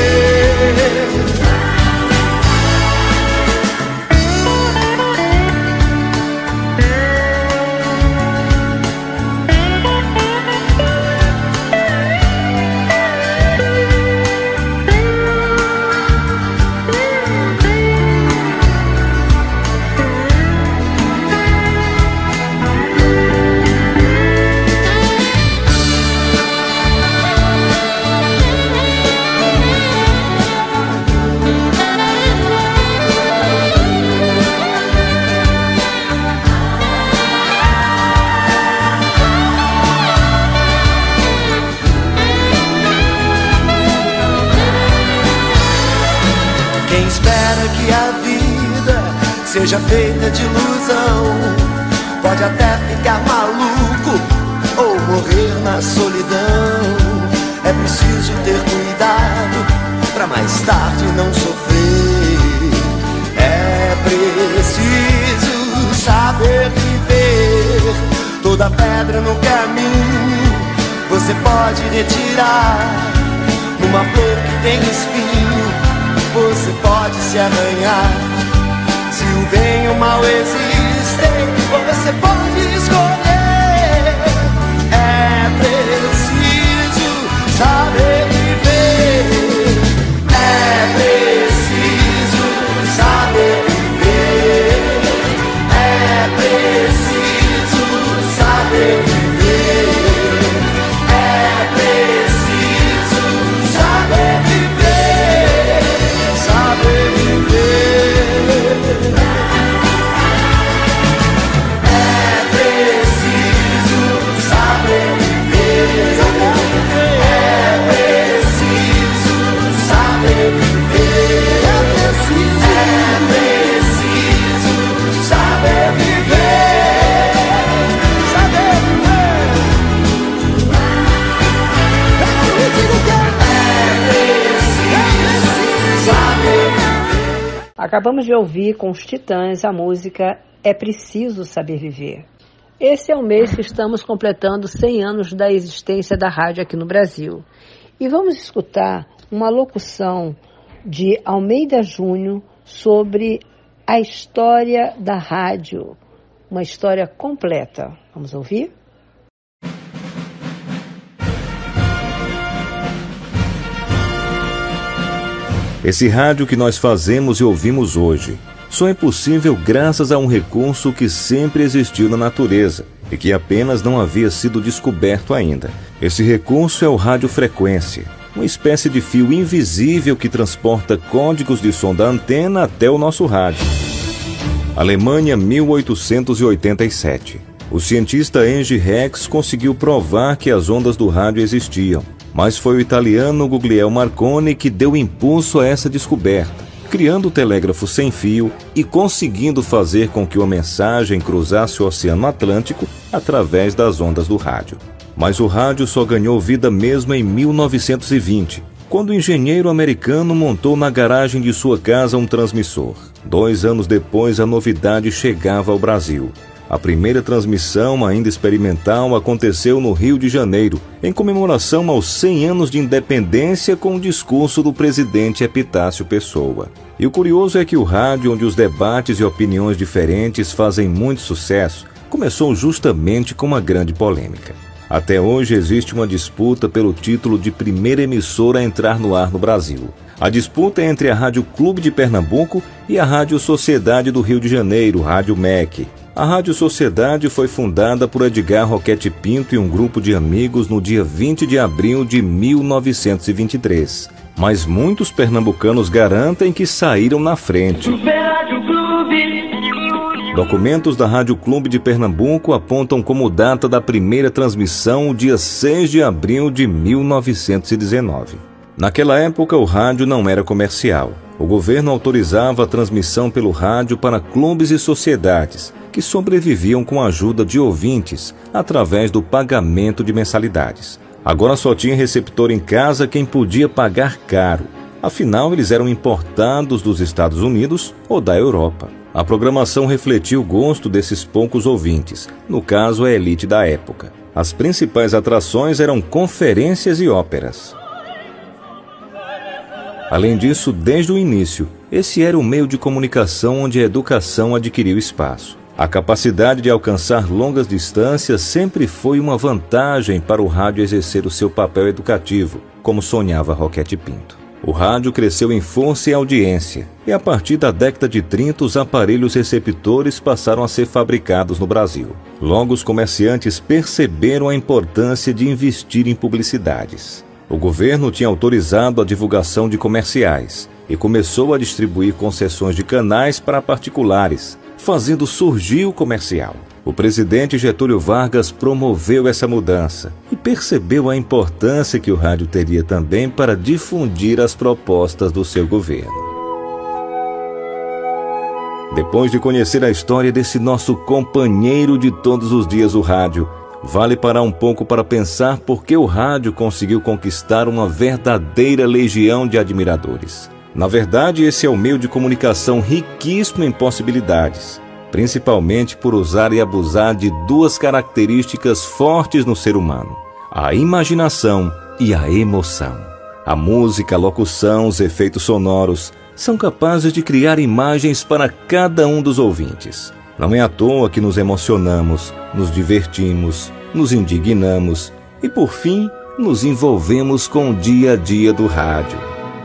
Seja feita de ilusão, pode até ficar maluco ou morrer na solidão. É preciso ter cuidado pra mais tarde não sofrer. É preciso saber viver. Toda pedra no caminho você pode retirar. Numa flor que tem espinho você pode se arranhar. Se o bem e o mal existem, você pode escolher. É preciso saber viver. É preciso saber viver. É preciso saber viver. É preciso saber viver. Saber viver. Acabamos de ouvir com os Titãs a música É Preciso Saber Viver. Esse é o mês que estamos completando cem anos da existência da rádio aqui no Brasil. E vamos escutar uma locução de Almeida Júnior sobre a história da rádio. Uma história completa. Vamos ouvir? Esse rádio que nós fazemos e ouvimos hoje só é possível graças a um recurso que sempre existiu na natureza e que apenas não havia sido descoberto ainda. Esse recurso é o radiofrequência, uma espécie de fio invisível que transporta códigos de som da antena até o nosso rádio. Alemanha, mil oitocentos e oitenta e sete. O cientista Henri Rex conseguiu provar que as ondas do rádio existiam, mas foi o italiano Guglielmo Marconi que deu impulso a essa descoberta, criando o telégrafo sem fio e conseguindo fazer com que uma mensagem cruzasse o Oceano Atlântico através das ondas do rádio. Mas o rádio só ganhou vida mesmo em mil novecentos e vinte, quando o engenheiro americano montou na garagem de sua casa um transmissor. Dois anos depois, a novidade chegava ao Brasil. A primeira transmissão, ainda experimental, aconteceu no Rio de Janeiro, em comemoração aos cem anos de independência, com o discurso do presidente Epitácio Pessoa. E o curioso é que o rádio, onde os debates e opiniões diferentes fazem muito sucesso, começou justamente com uma grande polêmica. Até hoje existe uma disputa pelo título de primeira emissora a entrar no ar no Brasil. A disputa é entre a Rádio Clube de Pernambuco e a Rádio Sociedade do Rio de Janeiro, Rádio M E C. A Rádio Sociedade foi fundada por Edgar Roquete Pinto e um grupo de amigos no dia vinte de abril de mil novecentos e vinte e três. Mas muitos pernambucanos garantem que saíram na frente. Documentos da Rádio Clube de Pernambuco apontam como data da primeira transmissão o dia seis de abril de mil novecentos e dezenove. Naquela época, o rádio não era comercial. O governo autorizava a transmissão pelo rádio para clubes e sociedades, que sobreviviam com a ajuda de ouvintes, através do pagamento de mensalidades. Agora só tinha receptor em casa quem podia pagar caro. Afinal, eles eram importados dos Estados Unidos ou da Europa. A programação refletia o gosto desses poucos ouvintes, no caso a elite da época. As principais atrações eram conferências e óperas. Além disso, desde o início, esse era o meio de comunicação onde a educação adquiriu espaço. A capacidade de alcançar longas distâncias sempre foi uma vantagem para o rádio exercer o seu papel educativo, como sonhava Roquete Pinto. O rádio cresceu em força e audiência, e a partir da década de trinta os aparelhos receptores passaram a ser fabricados no Brasil. Logo, os comerciantes perceberam a importância de investir em publicidades. O governo tinha autorizado a divulgação de comerciais e começou a distribuir concessões de canais para particulares, fazendo surgir o comercial. O presidente Getúlio Vargas promoveu essa mudança e percebeu a importância que o rádio teria também para difundir as propostas do seu governo. Depois de conhecer a história desse nosso companheiro de todos os dias, o rádio, vale parar um pouco para pensar por que o rádio conseguiu conquistar uma verdadeira legião de admiradores. Na verdade, esse é um meio de comunicação riquíssimo em possibilidades, principalmente por usar e abusar de duas características fortes no ser humano: a imaginação e a emoção. A música, a locução, os efeitos sonoros são capazes de criar imagens para cada um dos ouvintes. Não é à toa que nos emocionamos, nos divertimos, nos indignamos e, por fim, nos envolvemos com o dia a dia do rádio.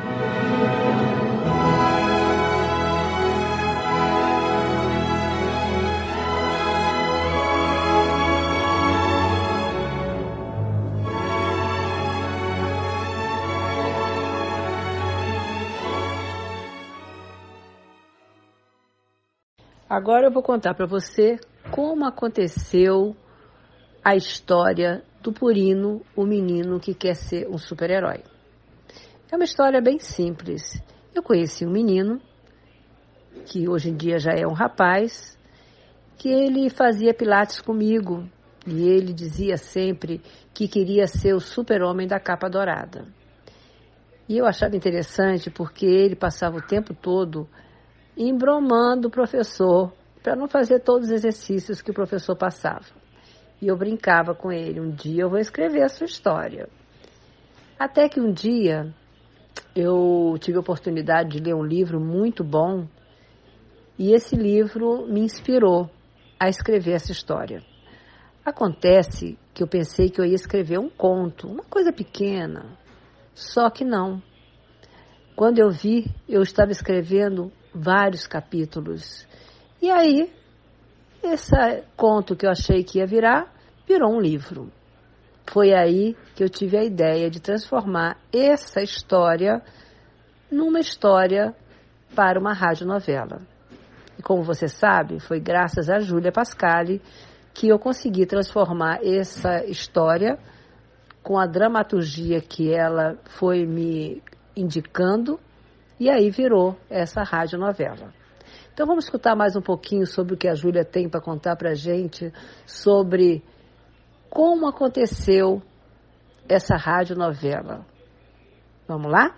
Agora eu vou contar para você como aconteceu a história do Purino, o menino que quer ser um super-herói. É uma história bem simples. Eu conheci um menino, que hoje em dia já é um rapaz, que ele fazia pilates comigo. E ele dizia sempre que queria ser o super-homem da capa dourada. E eu achava interessante porque ele passava o tempo todo embromando o professor para não fazer todos os exercícios que o professor passava. E eu brincava com ele: um dia eu vou escrever a sua história. Até que um dia eu tive a oportunidade de ler um livro muito bom e esse livro me inspirou a escrever essa história. Acontece que eu pensei que eu ia escrever um conto, uma coisa pequena, só que não. Quando eu vi, eu estava escrevendo vários capítulos. E aí, esse conto que eu achei que ia virar, virou um livro. Foi aí que eu tive a ideia de transformar essa história numa história para uma radionovela. E como você sabe, foi graças a Júlia Pascali que eu consegui transformar essa história com a dramaturgia que ela foi me indicando, e aí virou essa radionovela. Então vamos escutar mais um pouquinho sobre o que a Júlia tem para contar para a gente sobre como aconteceu essa radionovela. Vamos lá?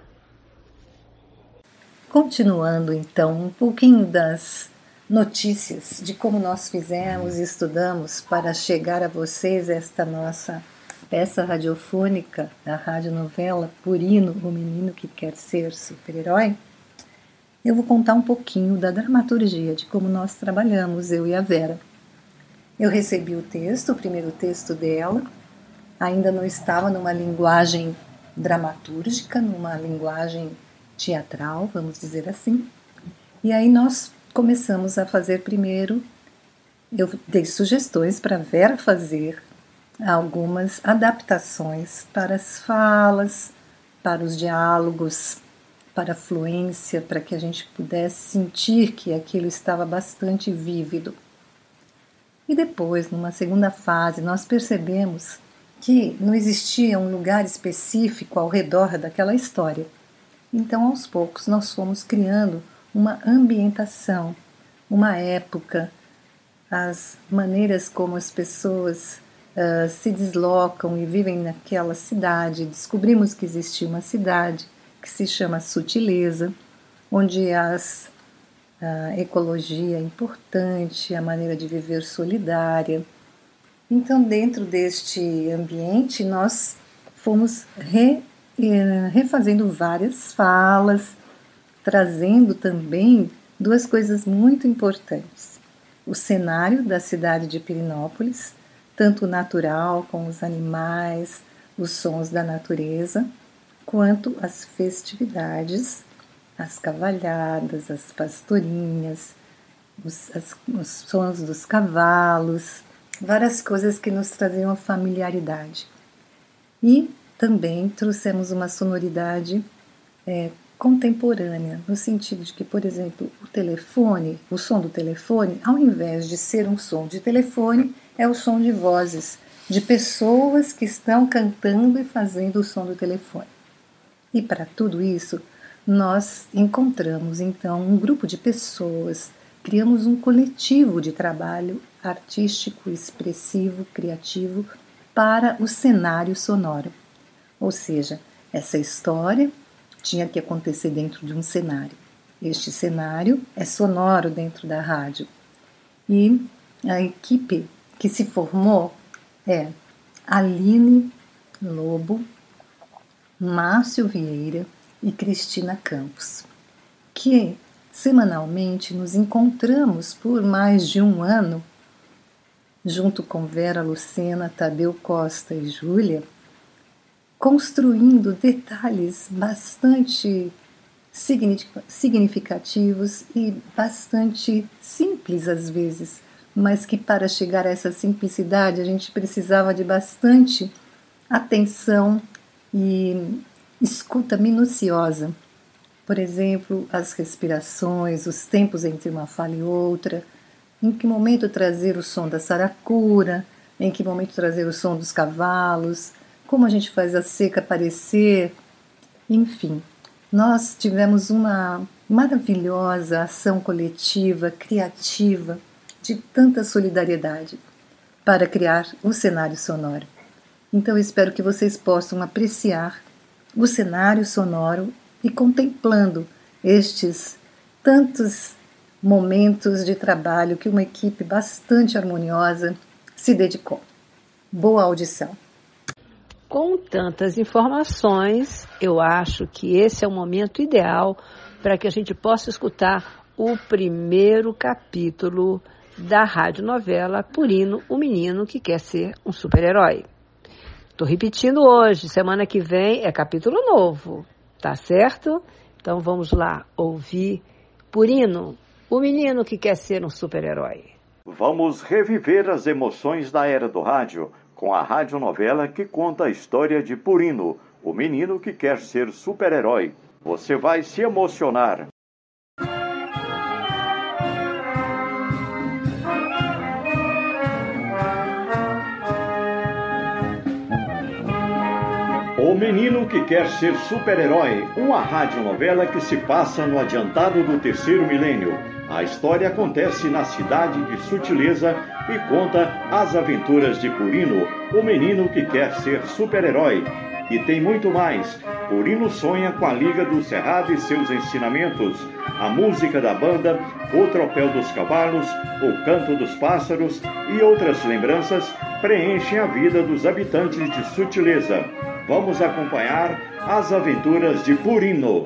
Continuando então um pouquinho das notícias de como nós fizemos e estudamos para chegar a vocês esta nossa peça radiofônica da radionovela Purino, o Menino que Quer Ser Super-Herói. Eu vou contar um pouquinho da dramaturgia, de como nós trabalhamos, eu e a Vera. Eu recebi o texto, o primeiro texto dela, ainda não estava numa linguagem dramatúrgica, numa linguagem teatral, vamos dizer assim. E aí nós começamos a fazer primeiro, eu dei sugestões para a Vera fazer algumas adaptações para as falas, para os diálogos, para a fluência, para que a gente pudesse sentir que aquilo estava bastante vívido. E depois, numa segunda fase, nós percebemos que não existia um lugar específico ao redor daquela história. Então, aos poucos, nós fomos criando uma ambientação, uma época, as maneiras como as pessoas uh, se deslocam e vivem naquela cidade. Descobrimos que existia uma cidade que se chama Sutileza, onde as, a ecologia é importante, a maneira de viver solidária. Então, dentro deste ambiente, nós fomos re, eh, refazendo várias falas, trazendo também duas coisas muito importantes. O cenário da cidade de Pirinópolis, tanto o natural, com os animais, os sons da natureza, quanto as festividades, as cavalhadas, as pastorinhas, os, as, os sons dos cavalos, várias coisas que nos traziam a familiaridade. E também trouxemos uma sonoridade é, contemporânea, no sentido de que, por exemplo, o telefone, o som do telefone, ao invés de ser um som de telefone, é o som de vozes, de pessoas que estão cantando e fazendo o som do telefone. E para tudo isso, nós encontramos então um grupo de pessoas, criamos um coletivo de trabalho artístico, expressivo, criativo para o cenário sonoro. Ou seja, essa história tinha que acontecer dentro de um cenário. Este cenário é sonoro dentro da rádio. E a equipe que se formou é Aline Lobo, Márcio Vieira e Cristina Campos, que semanalmente nos encontramos por mais de um ano, junto com Vera Lucena, Tadeu Costa e Júlia, construindo detalhes bastante significativos e bastante simples às vezes, mas que para chegar a essa simplicidade a gente precisava de bastante atenção e escuta minuciosa. Por exemplo, as respirações, os tempos entre uma fala e outra, em que momento trazer o som da saracura, em que momento trazer o som dos cavalos, como a gente faz a seca aparecer, enfim. Nós tivemos uma maravilhosa ação coletiva, criativa, de tanta solidariedade para criar o cenário sonoro. Então, eu espero que vocês possam apreciar o cenário sonoro e contemplando estes tantos momentos de trabalho que uma equipe bastante harmoniosa se dedicou. Boa audição. Com tantas informações, eu acho que esse é o momento ideal para que a gente possa escutar o primeiro capítulo da radionovela Purino, o Menino que Quer Ser um Super-Herói. Estou repetindo hoje, semana que vem é capítulo novo, tá certo? Então vamos lá ouvir Purino, o Menino que Quer Ser um Super-Herói. Vamos reviver as emoções da era do rádio com a radionovela que conta a história de Purino, o menino que quer ser super-herói. Você vai se emocionar. O Menino que Quer Ser Super-Herói, uma radionovela que se passa no adiantado do terceiro milênio. A história acontece na cidade de Sutileza e conta as aventuras de Purino, o menino que quer ser super-herói. E tem muito mais. Purino sonha com a Liga do Cerrado e seus ensinamentos, a música da banda, o tropel dos cavalos, o canto dos pássaros e outras lembranças preenchem a vida dos habitantes de Sutileza. Vamos acompanhar as aventuras de Purino.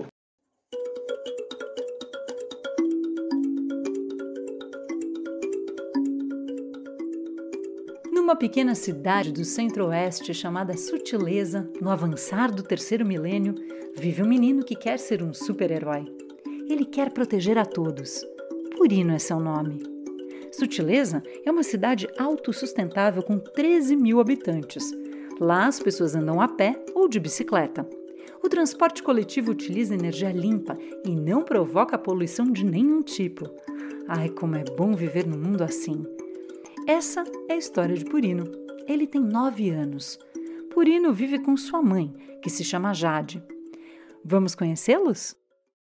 Numa pequena cidade do centro-oeste chamada Sutileza, no avançar do terceiro milênio, vive um menino que quer ser um super-herói. Ele quer proteger a todos. Purino é seu nome. Sutileza é uma cidade autossustentável com treze mil habitantes. Lá as pessoas andam a pé ou de bicicleta. O transporte coletivo utiliza energia limpa e não provoca poluição de nenhum tipo. Ai, como é bom viver num mundo assim! Essa é a história de Purino. Ele tem nove anos. Purino vive com sua mãe, que se chama Jade. Vamos conhecê-los?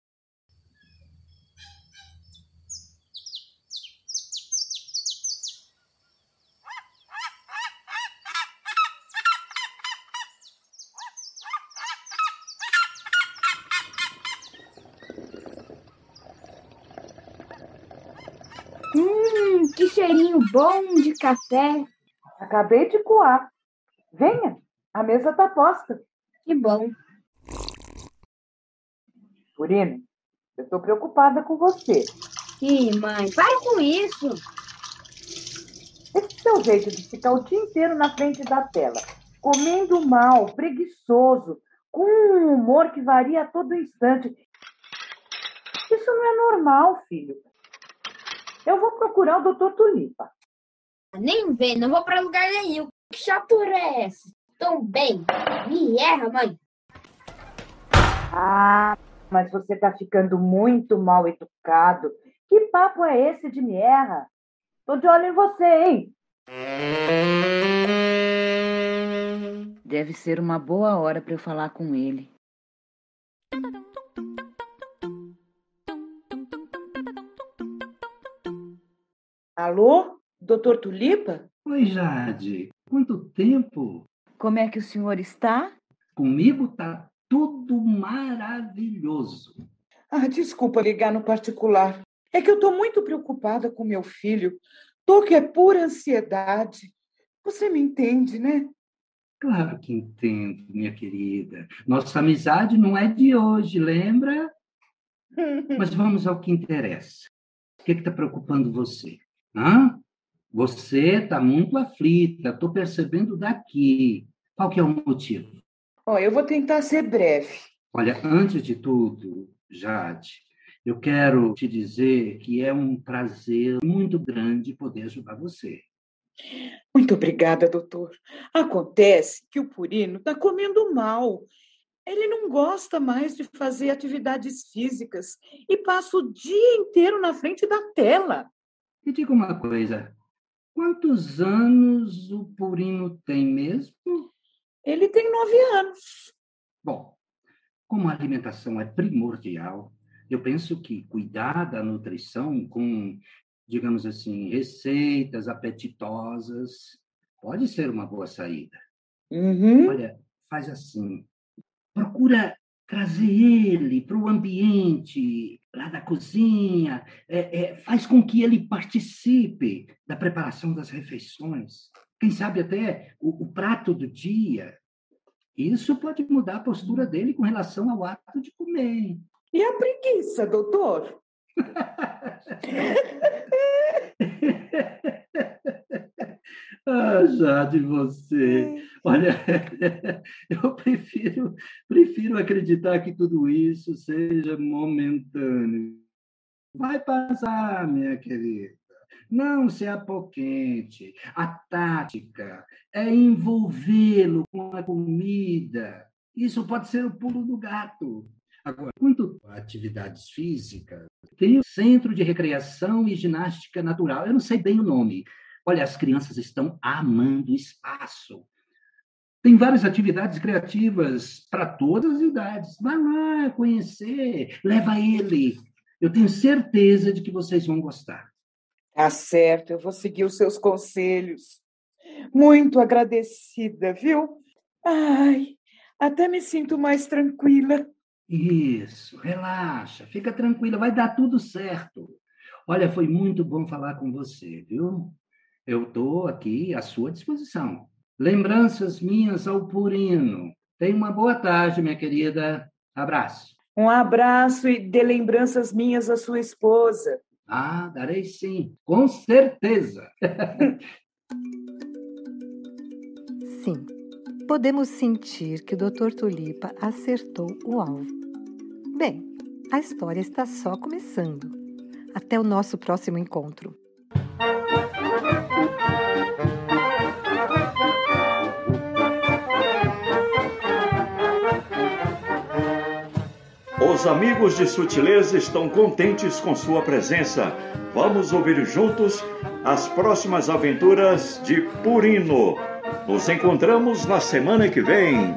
Hum, que cheirinho bom de café. Acabei de coar. Venha, a mesa está posta. Que bom. Purino, eu estou preocupada com você. Ih, mãe, para com isso. Esse seu jeito de ficar o dia inteiro na frente da tela, comendo mal, preguiçoso, com um humor que varia a todo instante. Isso não é normal, filho. Eu vou procurar o doutor Tulipa. Nem vem, não vou para lugar nenhum. Que chatura é essa? Tão bem. Me erra, mãe. Ah, mas você está ficando muito mal educado. Que papo é esse de me erra? Tô de olho em você, hein? Deve ser uma boa hora para eu falar com ele. Alô, doutor Tulipa? Oi, Jade. Quanto tempo? Como é que o senhor está? Comigo tá tudo maravilhoso. Ah, desculpa ligar no particular. É que eu estou muito preocupada com meu filho. Tô que é pura ansiedade. Você me entende, né? Claro que entendo, minha querida. Nossa amizade não é de hoje, lembra? Mas vamos ao que interessa. O que está preocupando você? Hã? Você está muito aflita, estou percebendo daqui. Qual que é o motivo? Oh, eu vou tentar ser breve. Olha, antes de tudo, Jade, eu quero te dizer que é um prazer muito grande poder ajudar você. Muito obrigada, doutor. Acontece que o Purino está comendo mal. Ele não gosta mais de fazer atividades físicas e passa o dia inteiro na frente da tela. Me diga uma coisa, quantos anos o Purino tem mesmo? Ele tem nove anos. Bom, como a alimentação é primordial, eu penso que cuidar da nutrição com, digamos assim, receitas apetitosas pode ser uma boa saída. Uhum. Olha, faz assim, procura trazer ele para o ambiente lá da cozinha, é, é, faz com que ele participe da preparação das refeições, quem sabe até o, o prato do dia. Isso pode mudar a postura dele com relação ao ato de comer. E a preguiça, doutor? Ah, Jade, você. Olha, eu prefiro, prefiro acreditar que tudo isso seja momentâneo. Vai passar, minha querida. Não se apoquente. A tática é envolvê-lo com a comida. Isso pode ser o pulo do gato. Agora, quanto a atividades físicas, tem o Centro de Recreação e Ginástica Natural. Eu não sei bem o nome. Olha, as crianças estão amando o espaço. Tem várias atividades criativas para todas as idades. Vai lá conhecer, leva ele. Eu tenho certeza de que vocês vão gostar. Tá certo, eu vou seguir os seus conselhos. Muito agradecida, viu? Ai, até me sinto mais tranquila. Isso, relaxa, fica tranquila, vai dar tudo certo. Olha, foi muito bom falar com você, viu? Eu estou aqui à sua disposição. Lembranças minhas ao Purino. Tenha uma boa tarde, minha querida. Abraço. Um abraço e dê lembranças minhas à sua esposa. Ah, darei sim, com certeza. Sim, podemos sentir que o doutor Tulipa acertou o alvo. Bem, a história está só começando. Até o nosso próximo encontro. Os amigos de Sutileza estão contentes com sua presença. Vamos ouvir juntos as próximas aventuras de Purino. Nos encontramos na semana que vem.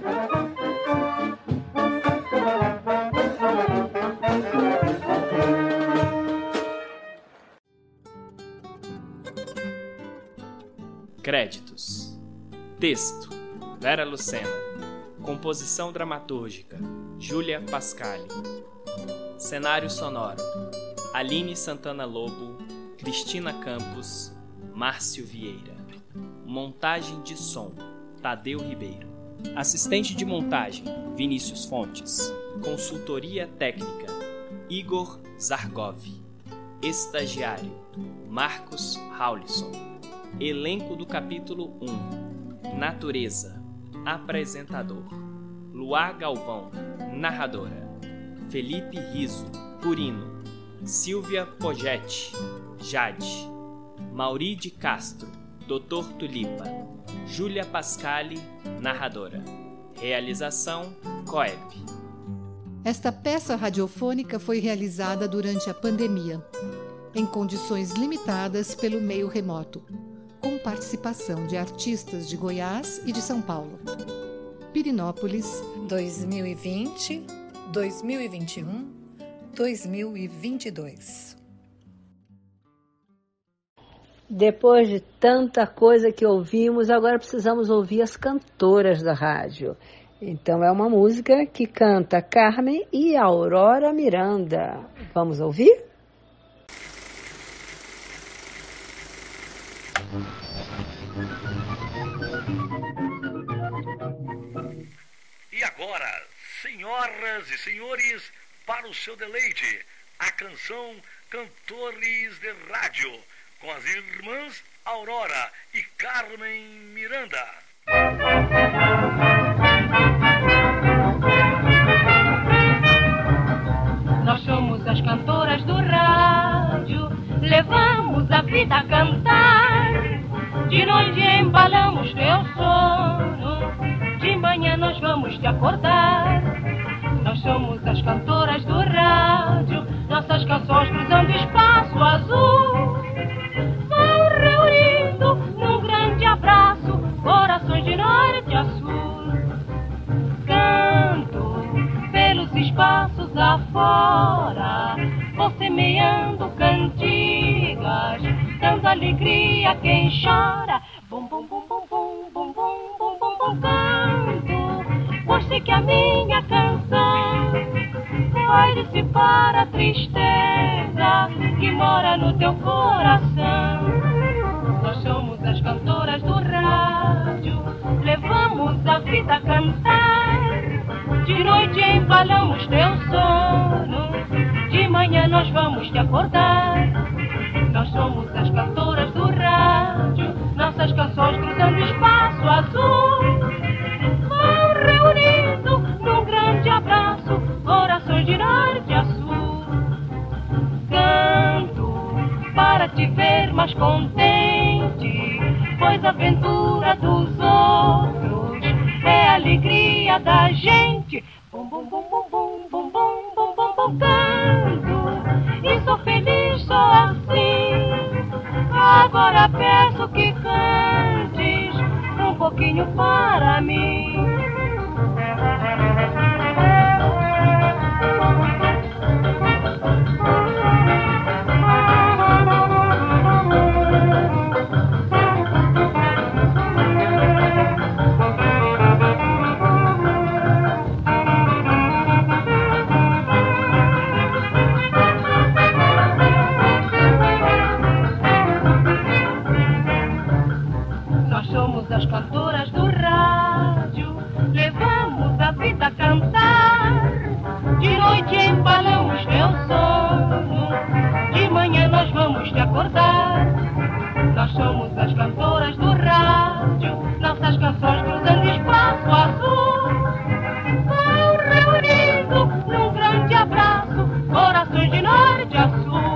Créditos. Texto: Vera Lucena. Composição dramatúrgica: Júlia Pascali. Cenário sonoro: Aline Santana Lobo, Cristina Campos, Márcio Vieira. Montagem de som: Tadeu Ribeiro. Assistente de montagem: Vinícius Fontes. Consultoria técnica: Igor Zargov. Estagiário: Marcos Raulison. Elenco do capítulo um: Natureza. Apresentador: Luá Galvão, narradora. Felipe Riso, Purino. Silvia Pogetti, Jade. Mauri de Castro, doutor Tulipa. Júlia Pascali, narradora. Realização Coep. Esta peça radiofônica foi realizada durante a pandemia, em condições limitadas pelo meio remoto, com participação de artistas de Goiás e de São Paulo. Pirinópolis, dois mil e vinte, dois mil e vinte e um, dois mil e vinte e dois. Depois de tanta coisa que ouvimos, agora precisamos ouvir as cantoras da rádio. Então é uma música que canta Carmen e Aurora Miranda. Vamos ouvir? E agora, senhoras e senhores, para o seu deleite, a canção Cantores de Rádio, com as irmãs Aurora e Carmen Miranda. Nós somos as cantoras do rádio, levamos a vida a cantar. De noite embalamos teu sono, de manhã nós vamos te acordar. Nós somos as cantoras do rádio, nossas canções cruzando espaço azul. Vão reunindo num grande abraço, corações de norte a sul. Canto pelos espaços afora, vou semeando cantigas, dando alegria a quem chora. Bum, bum, bum, bum, bum, bum, bum, bum, bum, bum, canto, pois sei que a minha canção vai dissipar a tristeza que mora no teu coração. Nós somos as cantoras do rádio, levamos a vida a cantar. De noite embalamos teu sono, de manhã nós vamos te acordar. Nós somos as cantoras do rádio, nossas canções cruzando espaço azul. Vão reunindo num grande abraço, corações de norte a sul. Canto para te ver mais contente, pois a aventura dos outros é a alegria da gente. Bum, bum, bum, bum, bum, bum, bum, bum, bum, bum, canto e sou feliz só assim. Agora peço que cantes um pouquinho para mim. Nós somos as cantoras do rádio, levamos a vida a cantar. De noite embalamos teu sono, de manhã nós vamos te acordar. Nós somos as cantoras do rádio, nossas canções cruzando espaço azul, vão reunindo num grande abraço corações de norte a sul.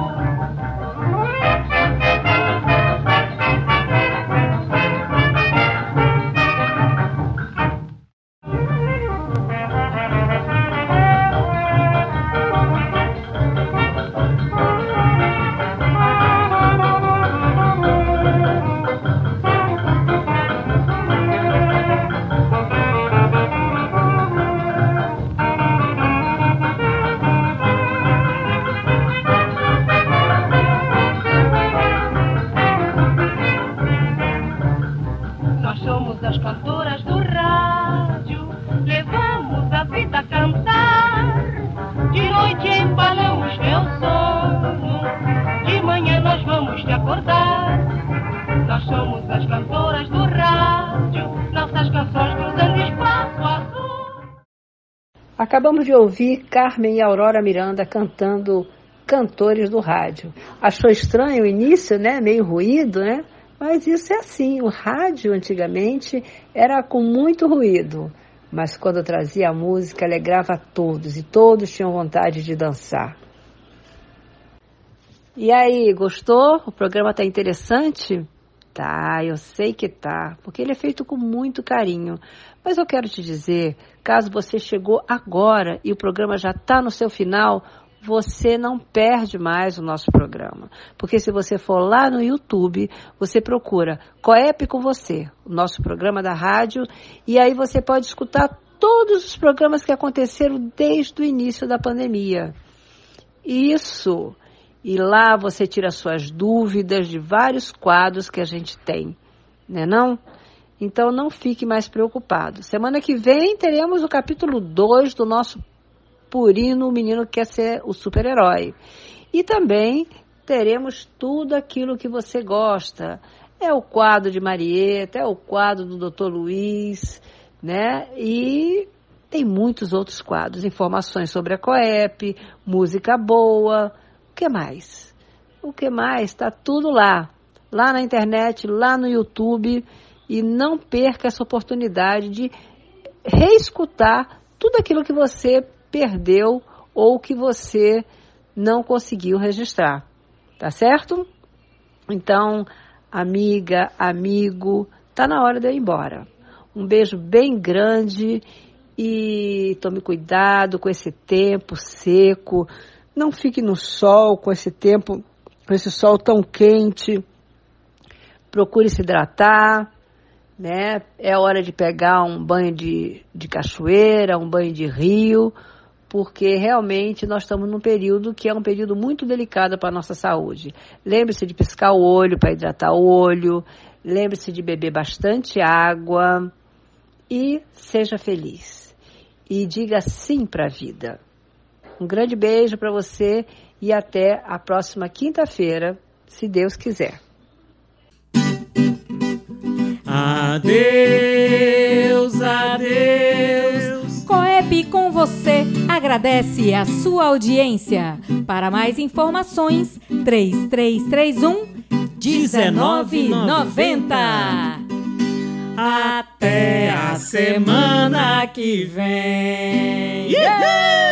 Nós somos as cantoras do rádio, levamos a vida a cantar. De noite embalamos teu sono, de manhã nós vamos te acordar. Nós somos as cantoras do rádio, nossas canções cruzando espaço azul. Acabamos de ouvir Carmen e Aurora Miranda cantando Cantores do Rádio. Achou estranho o início, né? Meio ruído, né? Mas isso é assim, o rádio antigamente era com muito ruído, mas quando trazia a música alegrava todos e todos tinham vontade de dançar. E aí, gostou? O programa tá interessante? Tá, eu sei que tá, porque ele é feito com muito carinho. Mas eu quero te dizer, caso você chegou agora e o programa já tá no seu final, você não perde mais o nosso programa. Porque se você for lá no YouTube, você procura Coep com você, o nosso programa da rádio, e aí você pode escutar todos os programas que aconteceram desde o início da pandemia. Isso. E lá você tira suas dúvidas de vários quadros que a gente tem, né não? Então não fique mais preocupado. Semana que vem teremos o capítulo dois do nosso Purino, o menino que quer ser o super-herói. E também teremos tudo aquilo que você gosta. É o quadro de Marieta, é o quadro do doutor Luiz, né? E tem muitos outros quadros. Informações sobre a Coep, música boa, o que mais? O que mais? Está tudo lá. Lá na internet, lá no YouTube. E não perca essa oportunidade de reescutar tudo aquilo que você perdeu ou que você não conseguiu registrar, tá certo? Então, amiga, amigo, tá na hora de eu ir embora. Um beijo bem grande e tome cuidado com esse tempo seco. Não fique no sol com esse tempo, com esse sol tão quente. Procure se hidratar, né? É hora de pegar um banho de, de cachoeira, um banho de rio, porque realmente nós estamos num período que é um período muito delicado para a nossa saúde. Lembre-se de piscar o olho para hidratar o olho, lembre-se de beber bastante água e seja feliz. E diga sim para a vida. Um grande beijo para você e até a próxima quinta-feira, se Deus quiser. Adeus, adeus. Coep com você agradece a sua audiência. Para mais informações, três três três um, um nove nove zero. Até a semana que vem. Yeah!